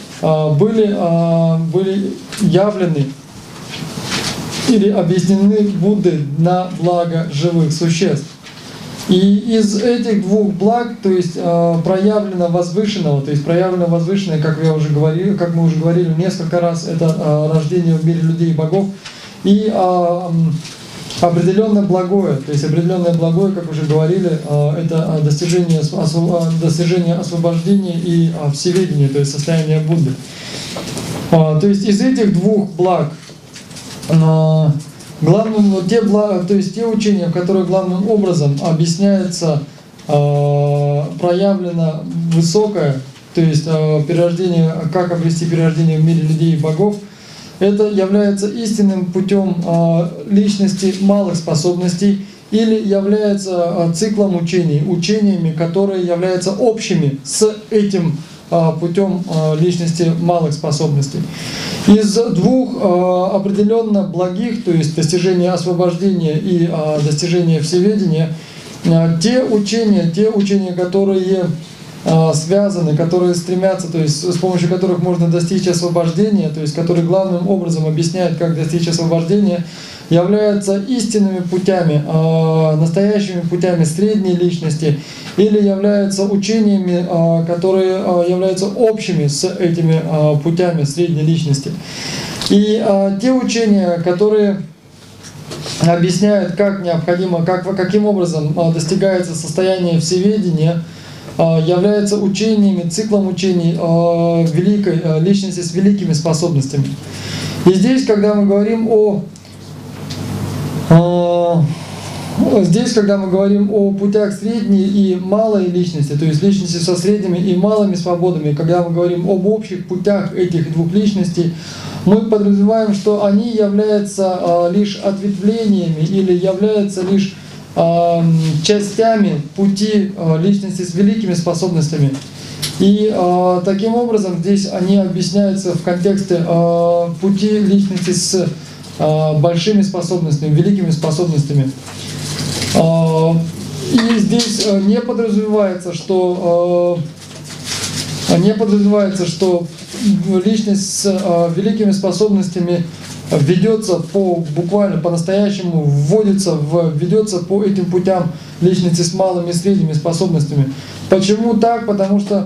были явлены или объяснены Буддой на благо живых существ. И из этих двух благ, то есть проявлено возвышенного, то есть проявлено возвышенное, как мы уже говорили несколько раз, это рождение в мире людей и богов, и определенное благое, то есть определенное благое, как уже говорили, это достижение освобождения и всеведения, то есть состояние Будды. То есть из этих двух благ главным, то есть те учения, в которых главным образом объясняется проявлено высокое, то есть перерождение, как обрести перерождение в мире людей и богов, это является истинным путем личности малых способностей или является циклом учений, учениями, которые являются общими с этим путем личности малых способностей. Из двух определенно благих, то есть достижения освобождения и достижения всеведения, те учения, которые связаны, которые стремятся, то есть с помощью которых можно достичь освобождения, то есть которые главным образом объясняют, как достичь освобождения, являются истинными путями, настоящими путями средней личности или являются учениями, которые являются общими с этими путями средней личности. И те учения, которые объясняют, как необходимо, каким образом достигается состояние всеведения, являются учениями, циклом учений великой личности с великими способностями. И здесь, когда мы говорим о путях средней и малой личности, то есть личности со средними и малыми свободами, когда мы говорим об общих путях этих двух личностей, мы подразумеваем, что они являются лишь ответвлениями или являются лишь частями пути личности с великими способностями. И таким образом здесь они объясняются в контексте пути личности с большими способностями, великими способностями. И здесь не подразумевается, что личность с великими способностями ведется буквально по-настоящему, ведется по этим путям личности с малыми и средними способностями. Почему так? Потому что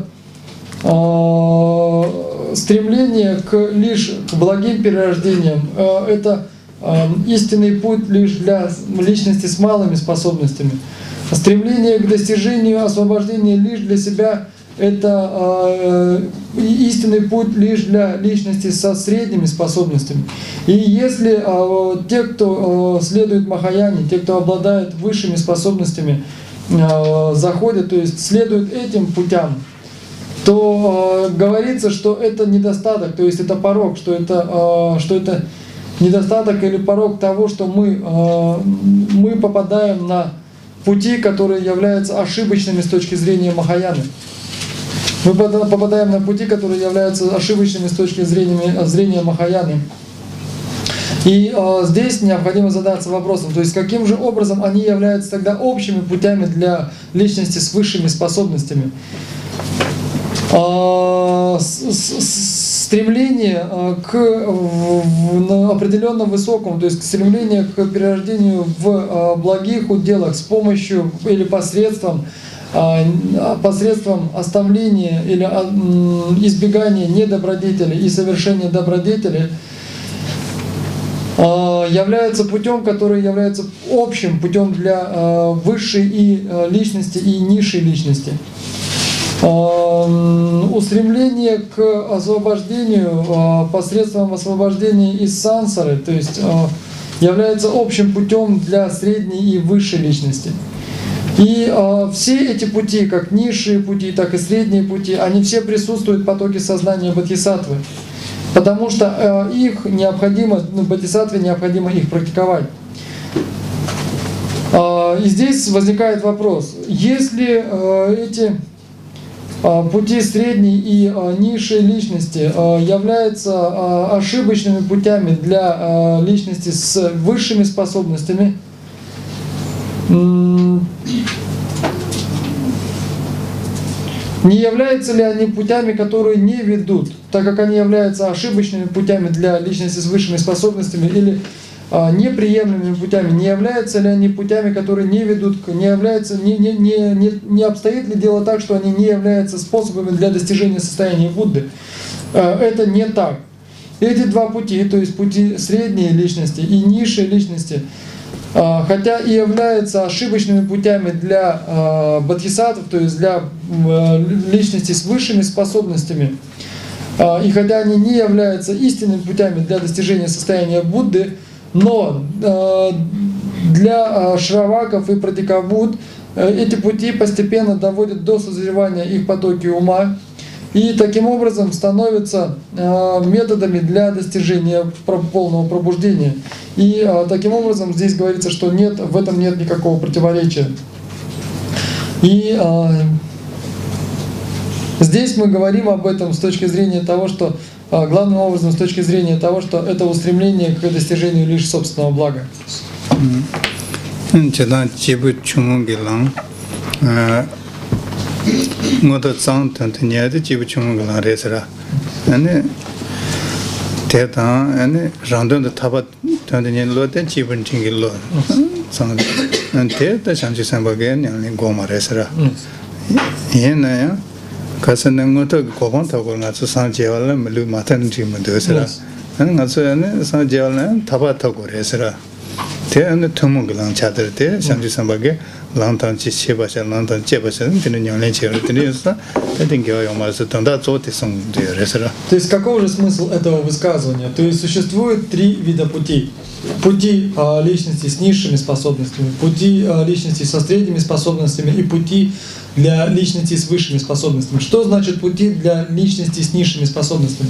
стремление лишь к благим перерождениям это истинный путь лишь для личности с малыми способностями. Стремление к достижению освобождения лишь для себя это истинный путь лишь для личности со средними способностями. И если те, кто следует Махаяне, те, кто обладает высшими способностями, заходят, то есть следуют этим путям, то говорится, что это недостаток, то есть это порок, что это недостаток или порок того, что мы попадаем на пути, которые являются ошибочными с точки зрения Махаяны. Мы попадаем на пути, которые являются ошибочными с точки зрения Махаяны. И здесь необходимо задаться вопросом, то есть каким же образом они являются тогда общими путями для личности с высшими способностями. Стремление к определенному высокому, то есть стремление к перерождению в благих уделах с помощью или посредством оставления или избегания недобродетелей и совершения добродетелей является путем, который является общим путем для высшей и личности и низшей личности. Устремление к освобождению посредством освобождения из сансары, то есть является общим путем для средней и высшей личности. И все эти пути, как низшие пути, так и средние пути, они все присутствуют в потоке сознания бодхисаттвы, потому что бодхисаттве необходимо их практиковать. И здесь возникает вопрос, если эти пути средней и низшей личности являются ошибочными путями для личности с высшими способностями, не являются ли они путями, которые не ведут, так как они являются ошибочными путями для личности с высшими способностями, или неприемлемыми путями, не являются ли они путями, которые не ведут, не обстоит ли дело так, что они не являются способами для достижения состояния Будды? Это не так. Эти два пути, то есть пути средней личности и низшей личности, хотя и являются ошибочными путями для бодхисаттв, то есть для личности с высшими способностями, и хотя они не являются истинными путями для достижения состояния Будды, но для шраваков и пратикабуд эти пути постепенно доводят до созревания их потоки ума и таким образом становятся методами для достижения полного пробуждения. И таким образом здесь говорится, что нет, в этом нет никакого противоречия. И здесь мы говорим об этом с точки зрения того, что главным образом с точки зрения того, что это устремление к достижению лишь собственного блага. 가서는 고반타고 나서 상제월을 물루 마탄 팀을 되서라. 나는 가서는 상제월은 타바타고 그래서라. 대안의 투문글랑 차들때 상지선박에 랑탄지 세바샤 랑탄 제바샤는 되는 영내 제를 드려서 대등교 영마서 돈다 조티 성되어서라. То есть каков же смысл этого высказывания? То есть существует три вида путей. Пути личности с низшими способностями, пути личности со средними способностями и пути для личности с высшими способностями. Что значит пути для личности с низшими способностями?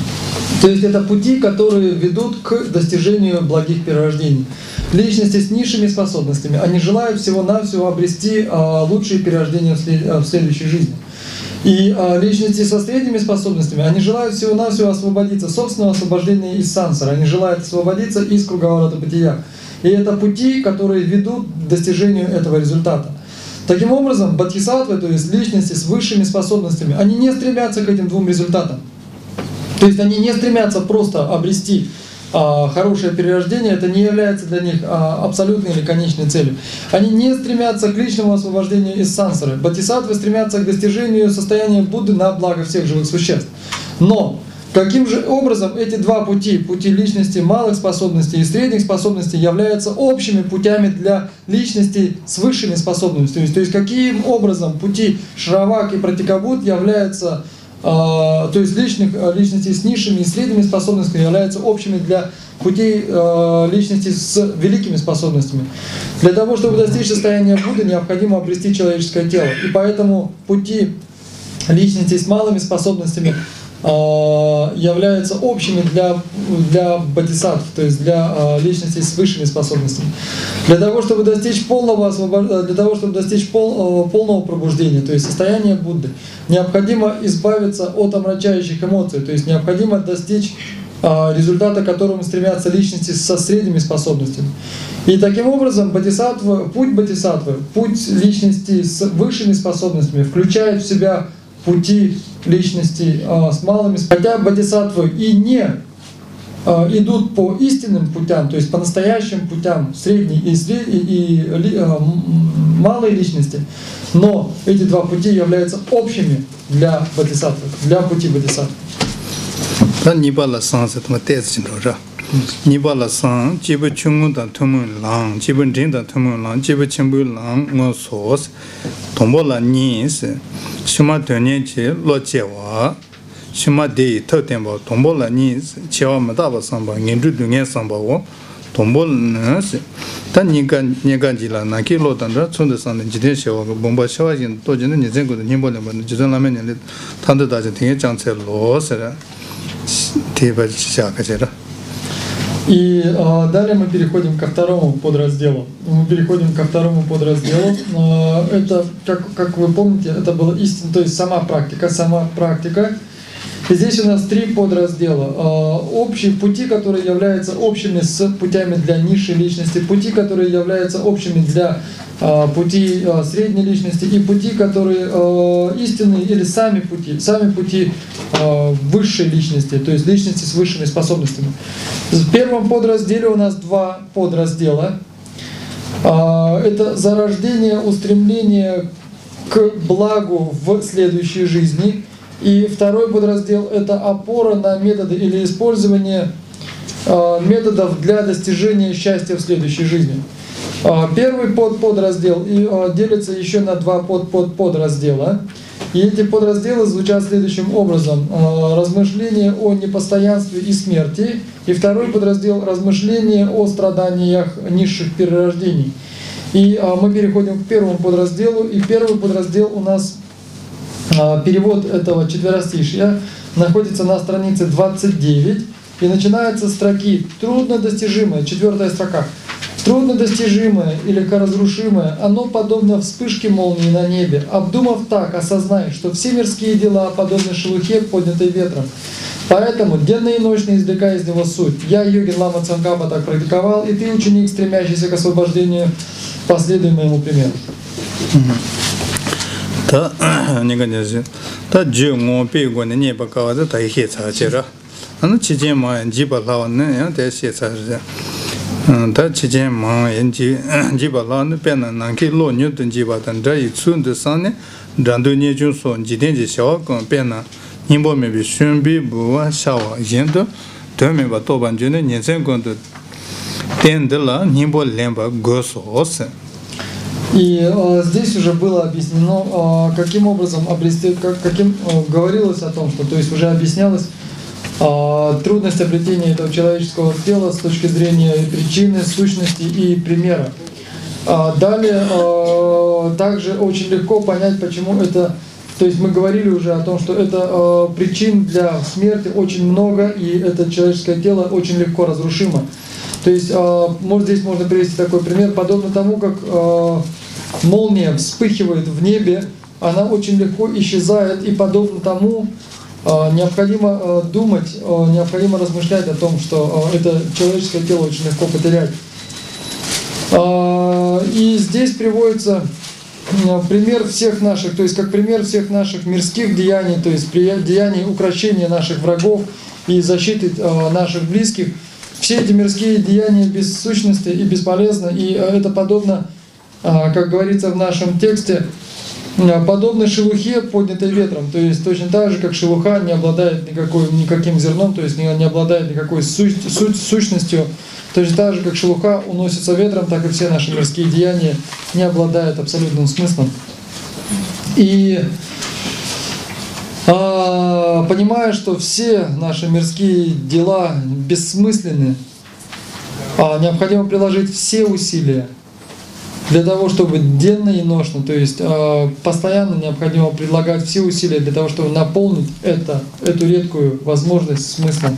То есть это пути, которые ведут к достижению благих перерождений. Личности с низшими способностями, они желают всего-навсего обрести лучшие перерождения в следующей жизни. И личности со средними способностями, они желают всего-навсего освободиться, собственного освобождения из сансара, они желают освободиться из круговорота бытия. И это пути, которые ведут к достижению этого результата. Таким образом, бодхисаттвы, то есть личности с высшими способностями, они не стремятся к этим двум результатам. То есть они не стремятся просто обрести хорошее перерождение, это не является для них абсолютной или конечной целью. Они не стремятся к личному освобождению из сансары. Бодхисаттвы стремятся к достижению состояния Будды на благо всех живых существ. Но каким же образом эти два пути, пути личности малых способностей и средних способностей, являются общими путями для личностей с высшими способностями? То есть каким образом пути шравак и пратикабуд являются, то есть личностей с низшими и средними способностями являются общими для путей личностей с великими способностями. Для того, чтобы достичь состояния Будды, необходимо обрести человеческое тело. И поэтому пути личностей с малыми способностями являются общими для бодхисаттв, то есть для личностей с высшими способностями. Для того, чтобы достичь полного пробуждения, то есть состояния Будды, необходимо избавиться от омрачающих эмоций, то есть необходимо достичь результата, к которому стремятся личности со средними способностями. И таким образом путь бодхисаттвы, путь личности с высшими способностями включает в себя пути личности с малыми, хотя бодхисаттвы и не идут по истинным путям, то есть по настоящим путям средней и малой личности, но эти два пути являются общими для бодхисаттвы, для пути бодхисаттвы. Nibala san, jiba chungu dan tumun lang, jiba jing dan tumun lang, jiba chimbu lang, ngo sos, tombo la nis, shima dunye chi lo jewa, shima deyi to tenbo, tombo la nis, chewa madaba samba, ngenju dunye samba wo, tombo nas, tan nigan jila naki lo dandra, chunda san jiden shewa, bomba shewa jin, to jina nizen kudu nimbo limba, jidan lame nyali, tanda daja tinge jangce lo sara, tiba shaka jera. И далее мы переходим ко второму подразделу. Это, как вы помните, это была истина, то есть сама практика. И здесь у нас 3 подраздела. Общие пути, которые являются общими с путями для низшей личности, пути, которые являются общими для пути средней личности, и пути, которые истинные или сами пути высшей личности, то есть личности с высшими способностями. В первом подразделе у нас 2 подраздела. Это зарождение, устремление к благу в следующей жизни. И второй подраздел — это опора на методы или использование методов для достижения счастья в следующей жизни. Первый подраздел делится еще на 2 подраздела. И эти подразделы звучат следующим образом: размышление о непостоянстве и смерти. И второй подраздел — размышление о страданиях низших перерождений. И мы переходим к первому подразделу. И первый подраздел у нас, перевод этого четверостишья, находится на странице 29 и начинается с строки «Труднодостижимое», 4-я строка. «Труднодостижимое и легкоразрушимое, оно подобно вспышке молнии на небе. Обдумав так, осознай, что все мирские дела подобны шелухе, поднятой ветром. Поэтому денно и ночно извлекай из него суть. Я, йогин Лама Цангпа, так практиковал, и ты, ученик, стремящийся к освобождению, последуй моему примеру». 다 니가냐지 다 주고 배고는 네바가와도 다 해차지라 아는 지제마 지발라원네 야 대시차지 다 지제마 엔지 지발라는 배는 난게 로뉴든 지바던 저이 춘드 산네 단도니 준소 지den지 샤와건 배나 님보메비 슌비 부와 샤와 인도 되메바 도반주네 년생건도 텐들라 님보 렘바 고소스. И здесь уже было объяснено, каким образом обрести, говорилось о том, что, то есть уже объяснялось трудность обретения этого человеческого тела с точки зрения причины, сущности и примера. Далее также очень легко понять, почему это, то есть мы говорили уже о том, что это причин для смерти очень много, и это человеческое тело очень легко разрушимо. То есть здесь можно привести такой пример, подобно тому, как молния вспыхивает в небе, она очень легко исчезает, и подобно тому необходимо думать, необходимо размышлять о том, что это человеческое тело очень легко потерять. И здесь приводится пример всех наших, то есть как пример всех наших мирских деяний, то есть деяний укрощения наших врагов и защиты наших близких. Все эти мирские деяния без сущности и бесполезны, и это подобно, как говорится в нашем тексте, подобно шелухе, поднятой ветром. То есть точно так же, как шелуха не обладает никаким зерном, то есть не обладает никакой сущностью, точно так же, как шелуха уносится ветром, так и все наши мирские деяния не обладают абсолютным смыслом. И понимая, что все наши мирские дела бессмысленны, необходимо приложить все усилия для того, чтобы денно и ношно, то есть постоянно необходимо предлагать все усилия для того, чтобы наполнить эту редкую возможность смыслом.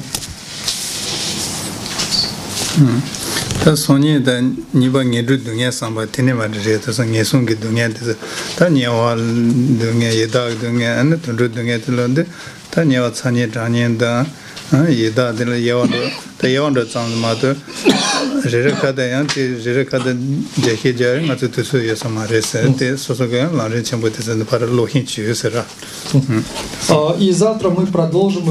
다 손이 다 니바 녜르 등에 삼바 테네마르제 다 녜송게 등에 다 녀와 등에 예다 등에 안 tundu 등에 들는데 다 녀와 찬이 자년다 예다들 예와도 다 예와도 장마도 제르카다 양티 제르카다 제케자르 맞도 수여서 말했어 때 소소가 라르 첨부에서 바로 로힌 치유스라. И завтра мы продолжим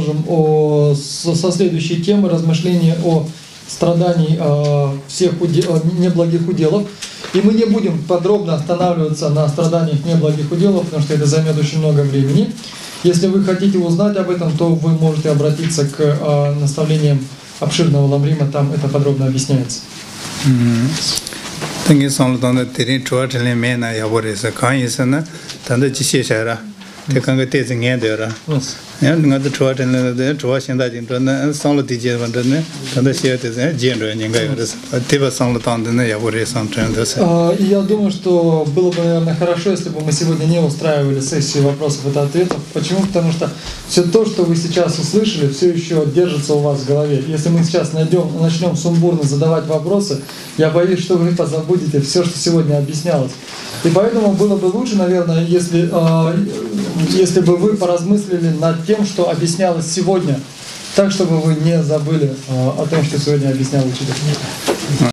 со следующей темы размышления о страданий всех неблагих уделов. И мы не будем подробно останавливаться на страданиях неблагих уделов, потому что это займет очень много времени. Если вы хотите узнать об этом, то вы можете обратиться к наставлениям обширного Ламрима, там это подробно объясняется. ngā tā chua chāna chua shindā jīng chāna sāngla tī jīn wān chāna tānda xie tā sā jīn chua nying kā yu rā sā tīpa sāngla tānda nā yā wā rī sāng chāna tā sā. И я думаю, что было бы, наверное, хорошо, если бы мы сегодня не устраивали сессию вопросов и ответов. Почему? Потому что все то, что вы сейчас услышали, все еще держится у вас в голове. Если мы сейчас начнем сумбурно задавать вопросы, я боюсь, что вы позабудете все, что сегодня объяснялось. И поэтому было бы лучше, наверное, если бы вы поразмыслили над тем, что объяснялось сегодня, так, чтобы вы не забыли о том, что сегодня объяснял учитель.